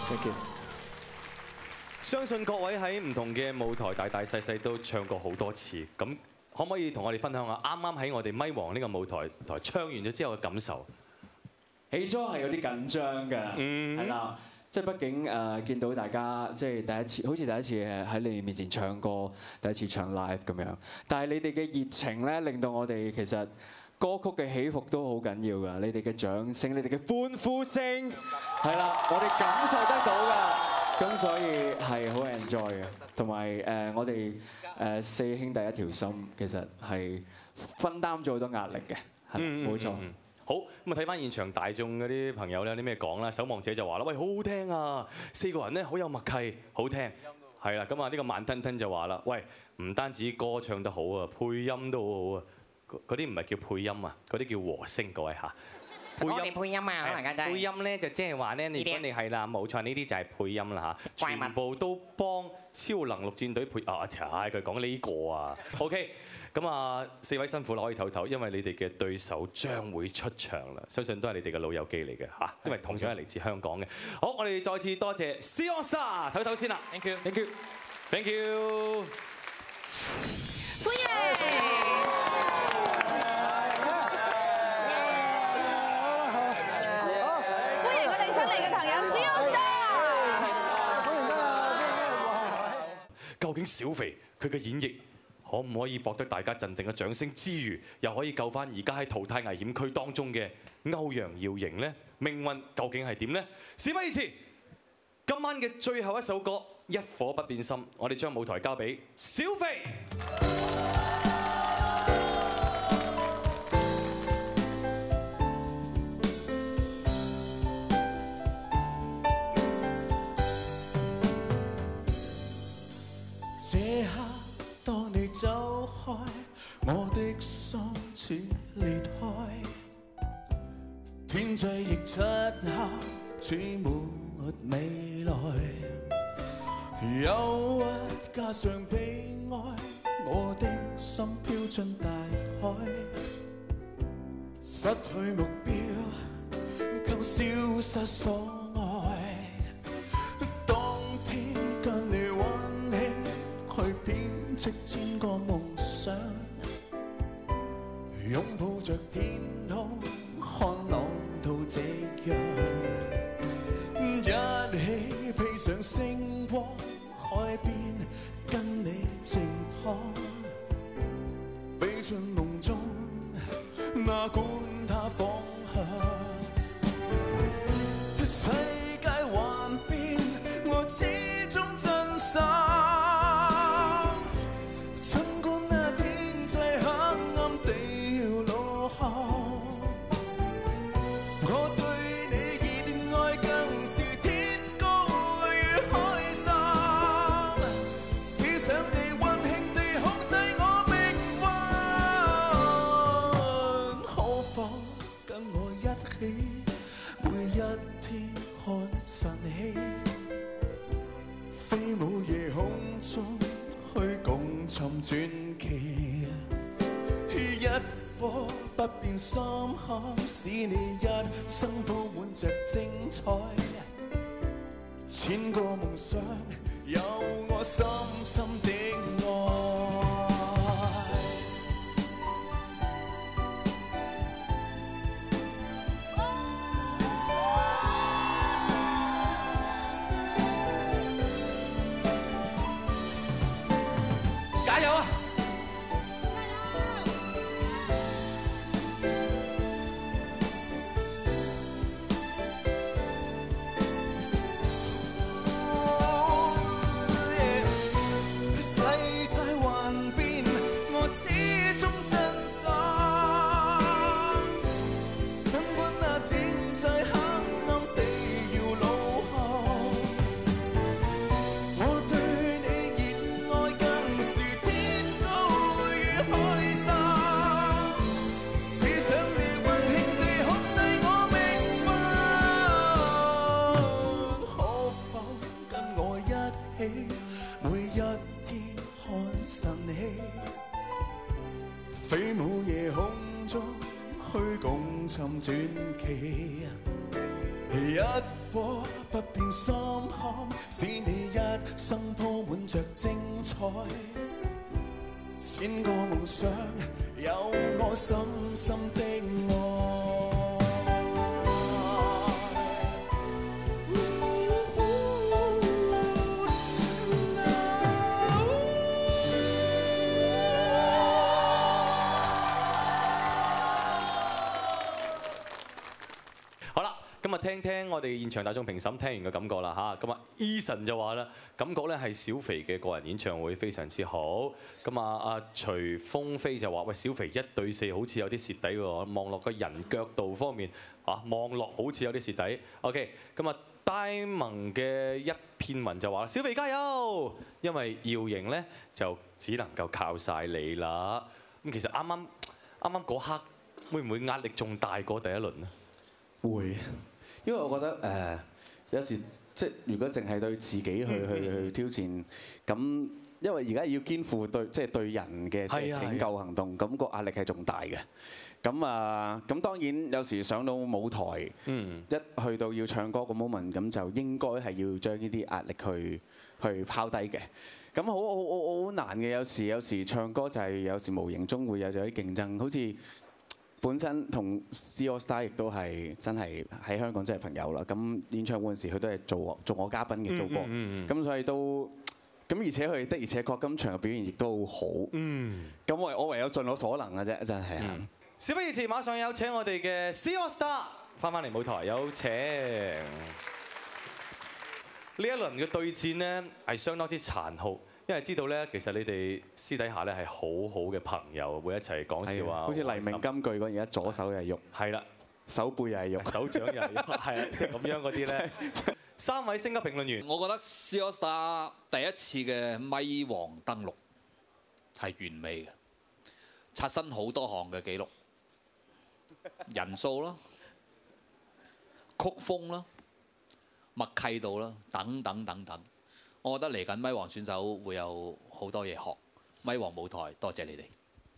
S11: Thank you。
S1: 相信各位喺唔同嘅舞台大大細細都唱過好多次，咁可唔可以同我哋分享下啱啱喺我哋咪王呢個舞台唱完咗之後嘅感受？
S5: 起初係有啲緊張嘅，係啦，即係畢竟見到大家即係第一次，好似第一次喺你面前唱歌，第一次唱 live 咁樣。但係你哋嘅熱情咧，令到我哋其實歌曲嘅起伏都好緊要㗎。你哋嘅掌聲，你哋嘅歡呼聲，係啦，我哋感受得到㗎。咁所以係好 enjoy 嘅，同埋我哋四兄弟一條心，其實係分擔咗好多壓力嘅，係冇錯。
S1: 好，咁啊睇翻現場大眾嗰啲朋友咧，有啲咩講啦？守望者就話啦：喂，好好聽啊！4個人咧好有默契，好聽。係啦，咁啊呢個慢吞吞就話啦：喂，唔單止歌唱得好啊，配音都好好啊！嗰啲唔係叫配音啊，嗰啲叫和聲，各位嚇。
S9: 配音啊，可能簡單。
S1: 配音咧就即係話咧，如果你係啦，冇錯，呢啲就係配音啦嚇，全部都幫超能陸戰隊配啊！佢講呢個啊 ，OK， 咁啊4位辛苦啦，可以唞唞，因為你哋嘅對手將會出場啦，相信都係你哋嘅老友記嚟嘅嚇，因為同樣係嚟自香港嘅。好，我哋再次多謝 C AllStar， 唞唞先啦 ，Thank you，Thank you，Thank you，
S2: 歡迎。
S1: 究竟小肥佢嘅演繹可唔可以博得大家陣陣嘅掌聲之餘，又可以救翻而家喺淘汰危險區當中嘅歐陽耀瑩呢？命運究竟係點呢？事不宜遲，今晚嘅最後一首歌《一顆不變心》，我哋將舞台交俾小肥。
S14: 這刻當你走開，我的心似裂開，天際亦漆黑，似沒未來，憂鬱加上悲哀，我的心飄進大海，失去目標，更消失所愛。當天跟你去編織千個夢想，擁抱着天空，看浪濤夕陽，一起披上星光，海邊跟你靜看，飛進夢中，哪管它方向，世界幻變，我始終真心。傳奇，一顆不變心坎，使你一生鋪滿着精彩。千個夢想，有我深深的愛。 加油啊！ 坎，使你一生鋪滿着精彩。千個夢想，有我深深的愛。
S1: 咁啊，聽聽我哋現場大眾評審聽完嘅感覺啦嚇。咁啊，Eason就話啦，感覺咧係小肥嘅個人演唱會非常之好。咁啊，阿徐風飛就話：喂，小肥1對4好似有啲蝕底喎，望落個人腳度方面啊，望落好似有啲蝕底。OK， 咁啊，呆萌嘅一片雲就話：小肥加油！因為耀瑩咧就只能夠靠晒你啦。咁其實啱啱嗰刻會唔會壓力仲大過第一輪咧？
S17: 會。因為我覺得有時即係如果淨係對自己去挑戰，咁因為而家要肩負對人嘅拯救行動，咁個壓力係仲大嘅。咁當然有時上到舞台，一去到要唱歌個 moment，咁就應該係要將呢啲壓力去拋低嘅。咁好難嘅，有時唱歌就係有時無形中會有啲競爭，好似。本身同 C AllStar 亦都係真係喺香港真係朋友啦。咁演唱會嗰陣時，佢都係做我嘉賓嘅做過。咁所以都咁，而且佢的而且確今場嘅表現亦都好好。咁我唯有盡我所能嘅啫，真係。
S1: 事不宜遲，馬上有請我哋嘅 C AllStar 翻嚟舞台，有請。呢一輪嘅對戰呢係相當之殘酷。因為知道咧，其實你哋私底下咧係好好嘅朋友，會一齊講笑啊。
S17: 好似黎明金句嗰而家左手又係肉，
S1: 係啦，
S17: 手背又係肉，
S1: 手掌又係肉，係啊，即係咁樣嗰啲咧。3位星級評論員，
S7: 我覺得 C AllStar 第一次嘅咪王登陸係完美嘅，刷新好多項嘅紀錄，人數啦、曲風啦、默契度啦，等等等等。我覺得嚟緊咪王選手會有好多嘢學，咪王舞台多謝你哋。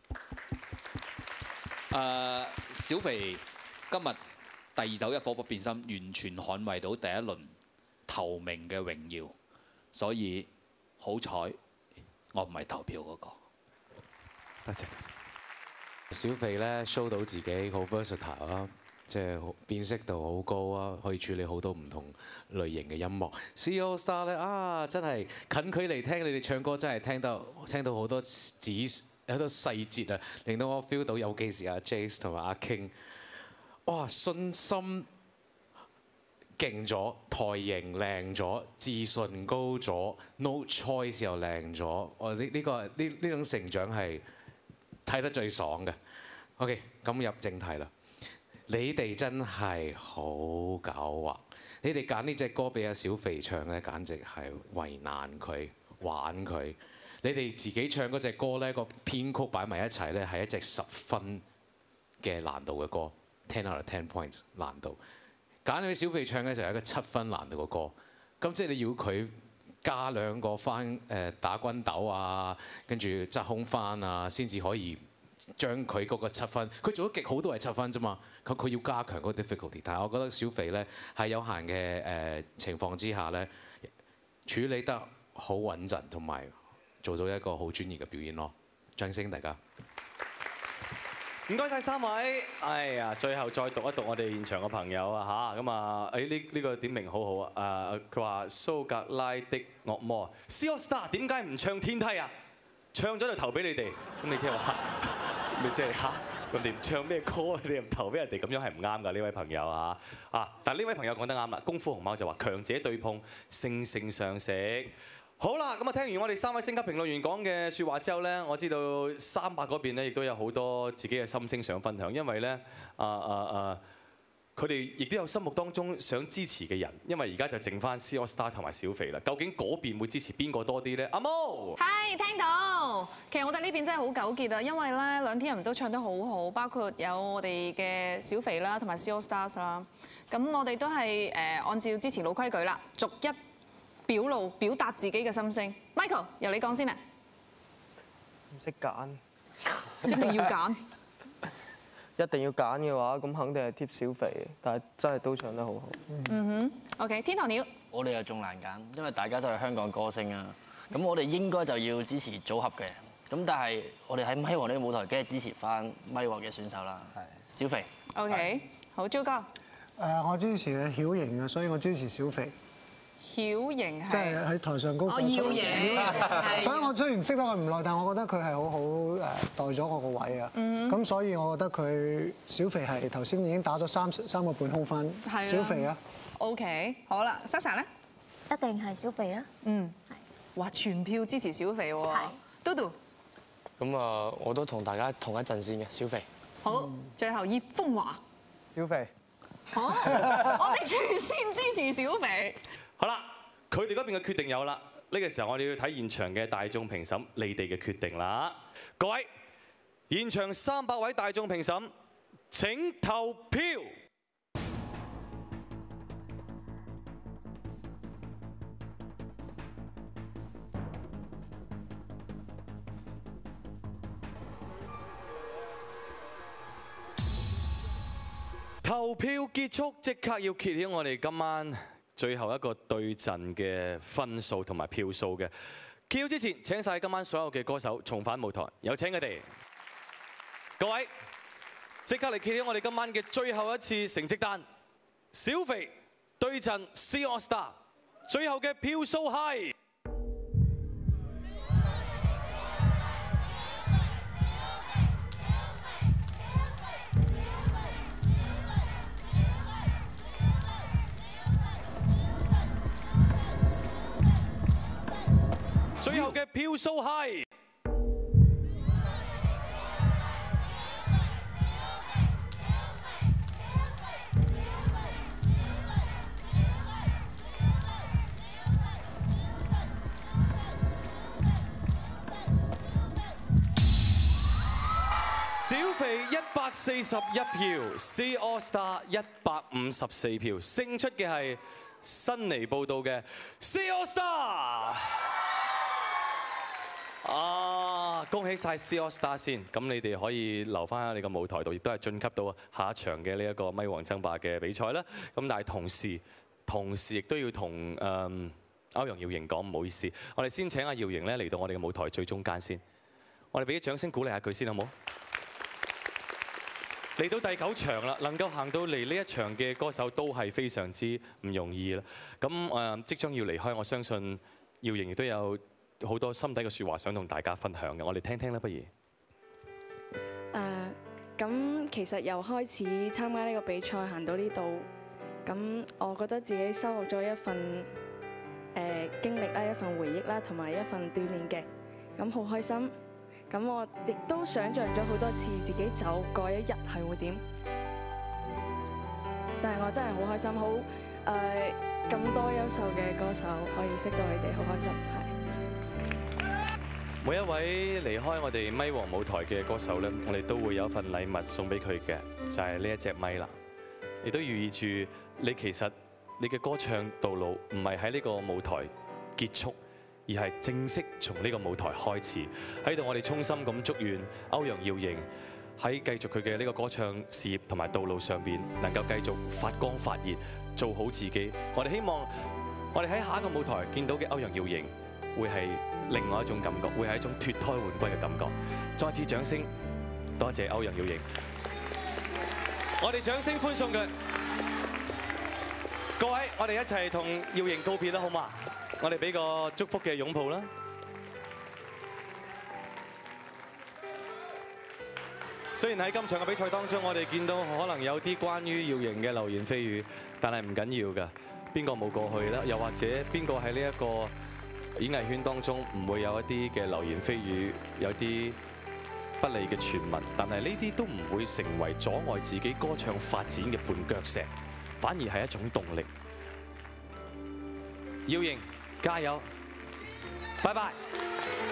S7: 小肥今日第2首一顆不變心，完全捍衛到第一輪頭名嘅榮耀，所以好彩我唔係投票嗰個。
S17: 多謝。
S8: 小肥咧 show 到自己好 versatile 啦。即係辨識度好高啊，可以處理好多唔同類型嘅音樂。C AllStar 咧真係近距離聽你哋唱歌，真係聽到好多好多細節啊，令到我 feel 到，尤其是阿 Jace 同埋阿 King， 哇，信心勁咗，台型靚咗，自信高咗 ，no choice 又靚咗。我呢種成長係睇得最爽嘅。OK， 咁入正題啦。你哋真係好狡猾！你哋揀呢隻歌俾阿小肥唱咧，簡直係為難佢、玩佢。你哋自己唱嗰隻歌咧，個編曲擺埋一齊咧，係一隻10分嘅難度嘅歌 ，10 out of 10 points 難度。揀俾小肥唱咧就係一個7分難度嘅歌。咁即係你要佢加2個翻打軍斗啊，跟住側空翻啊，先至可以。將佢嗰個7分，佢做咗極好都係7分啫嘛。佢要加強嗰個 difficulty， 但係我覺得小肥咧喺有限嘅情況之下咧，處理得好穩陣，同埋做到一個好專業嘅表演咯。掌聲大家！
S1: 唔該晒3位。哎呀，最後再讀一讀我哋現場嘅朋友啊嚇。咁啊，呢個點名好好啊。佢話蘇格拉的惡魔 C AllStar 點解唔唱天梯啊？唱咗就投俾你哋。咁你即係話？你即係嚇，人哋唔唱咩歌，你又投俾人哋，咁樣係唔啱㗎。呢位朋友啊，但係呢位朋友講得啱啦。功夫熊貓就話強者對碰，惺惺相惜。好啦，咁啊聽完我哋3位星級評論員講嘅説話之後咧，我知道300嗰邊咧亦都有好多自己嘅心聲想分享，因為咧佢哋亦都有心目當中想支持嘅人，因為而家就剩翻 C AllStar 同埋小肥啦。究竟嗰邊會支持邊個多啲咧？阿毛，
S2: 係聽到。其實我哋呢邊真係好糾結啊，因為咧兩天人都唱得好好，包括有我哋嘅小肥啦，同埋 C AllStar 啦。咁我哋都係按照之前老規矩啦，逐一表達自己嘅心聲。Michael， 由你講先啊。
S18: 唔識揀，
S2: 一定要揀。
S18: 一定要揀嘅話，咁肯定係貼小肥，但係真係都唱得好好。
S2: OK， 天堂鳥。
S4: 我哋又仲難揀，因為大家都係香港歌星啊。咁我哋應該就要支持組合嘅。咁但係我哋喺咪王呢個舞台，梗係支持翻咪王嘅選手啦。係小肥。
S2: OK， 好，朱哥。
S19: 我支持曉瑩啊，所以我支持小肥。
S2: 曉瑩係
S19: 即係喺台上高。
S2: 哦，耀瑩。
S19: 所以我雖然識得佢唔耐，但我覺得佢係好好代咗我個位啊。咁所以我覺得佢小肥係頭先已經打咗3個半空分。小肥啊。
S2: OK， 好啦，Sasha 咧？
S20: 一定係小肥啦。
S2: 嗯。哇！全票支持小肥喎。Dodo。
S18: 咁啊，我都同大家同一陣線嘅小肥。
S2: 好，最後葉風華。
S18: 小肥。
S2: 好，我哋全線支持小肥。
S1: 好啦，佢哋嗰邊嘅決定有啦。呢個時候我哋要睇現場嘅大眾評審，你哋嘅決定啦。各位，現場300位大眾評審，請投票。投票結束，即刻要揭曉我哋今晚最後一個對陣嘅分數同埋票數嘅。揭曉之前，請晒今晚所有嘅歌手重返舞台，有請佢哋。各位，即刻嚟揭曉我哋今晚嘅最後一次成績單。小肥對陣 C AllStar， 最後嘅票數係。最後嘅票數係小肥141票 ，C AllStar 154票，勝出嘅係新嚟報道嘅 C AllStar。恭喜晒 C AllStar 先，咁你哋可以留翻喺你個舞台度，亦都係晉級到下一場嘅呢一個咪王爭霸嘅比賽啦。咁但係同時亦都要同歐陽耀瑩講唔好意思，我哋先請阿耀瑩咧嚟到我哋嘅舞台最中間先，我哋俾啲掌聲鼓勵下佢先好冇？嚟到第9場啦，能夠行到嚟呢一場嘅歌手都係非常之唔容易啦。咁即將要離開，我相信耀瑩亦都有好多心底嘅説話想同大家分享嘅，我哋聽聽啦，不如？
S22: 咁其實由開始參加呢個比賽行到呢度，咁我覺得自己收穫咗一份經歷啦、一份回憶啦，同埋一份鍛鍊嘅，咁好開心。咁我亦都想像咗好多次自己走嗰一日係會點，但係我真係好開心，好咁多優秀嘅歌手可以識到你哋，好開心，係。
S1: 每一位離開我哋咪王舞台嘅歌手咧，我哋都會有一份禮物送俾佢嘅，就係呢一隻咪啦。亦都寓意住你其實你嘅歌唱道路唔係喺呢個舞台結束，而係正式從呢個舞台開始。喺度我哋衷心咁祝願歐陽耀瑩喺繼續佢嘅呢個歌唱事業同埋道路上邊，能夠繼續發光發熱，做好自己。我哋希望我哋喺下一個舞台見到嘅歐陽耀瑩會係另外一種感覺，會係一種脫胎換骨嘅感覺。再次掌聲，多謝歐陽耀瑩。我哋掌聲歡送佢。各位，我哋一齊同耀瑩告別啦，好嘛？我哋俾個祝福嘅擁抱啦。雖然喺今場嘅比賽當中，我哋見到可能有啲關於耀瑩嘅流言蜚語，但係唔緊要㗎。邊個冇過去啦？又或者邊個喺呢一個演藝圈當中唔會有一啲嘅流言蜚語，有啲不利嘅傳聞，但係呢啲都唔會成為阻礙自己歌唱發展嘅絆腳石，反而係一種動力。耀瑩，加油！拜拜。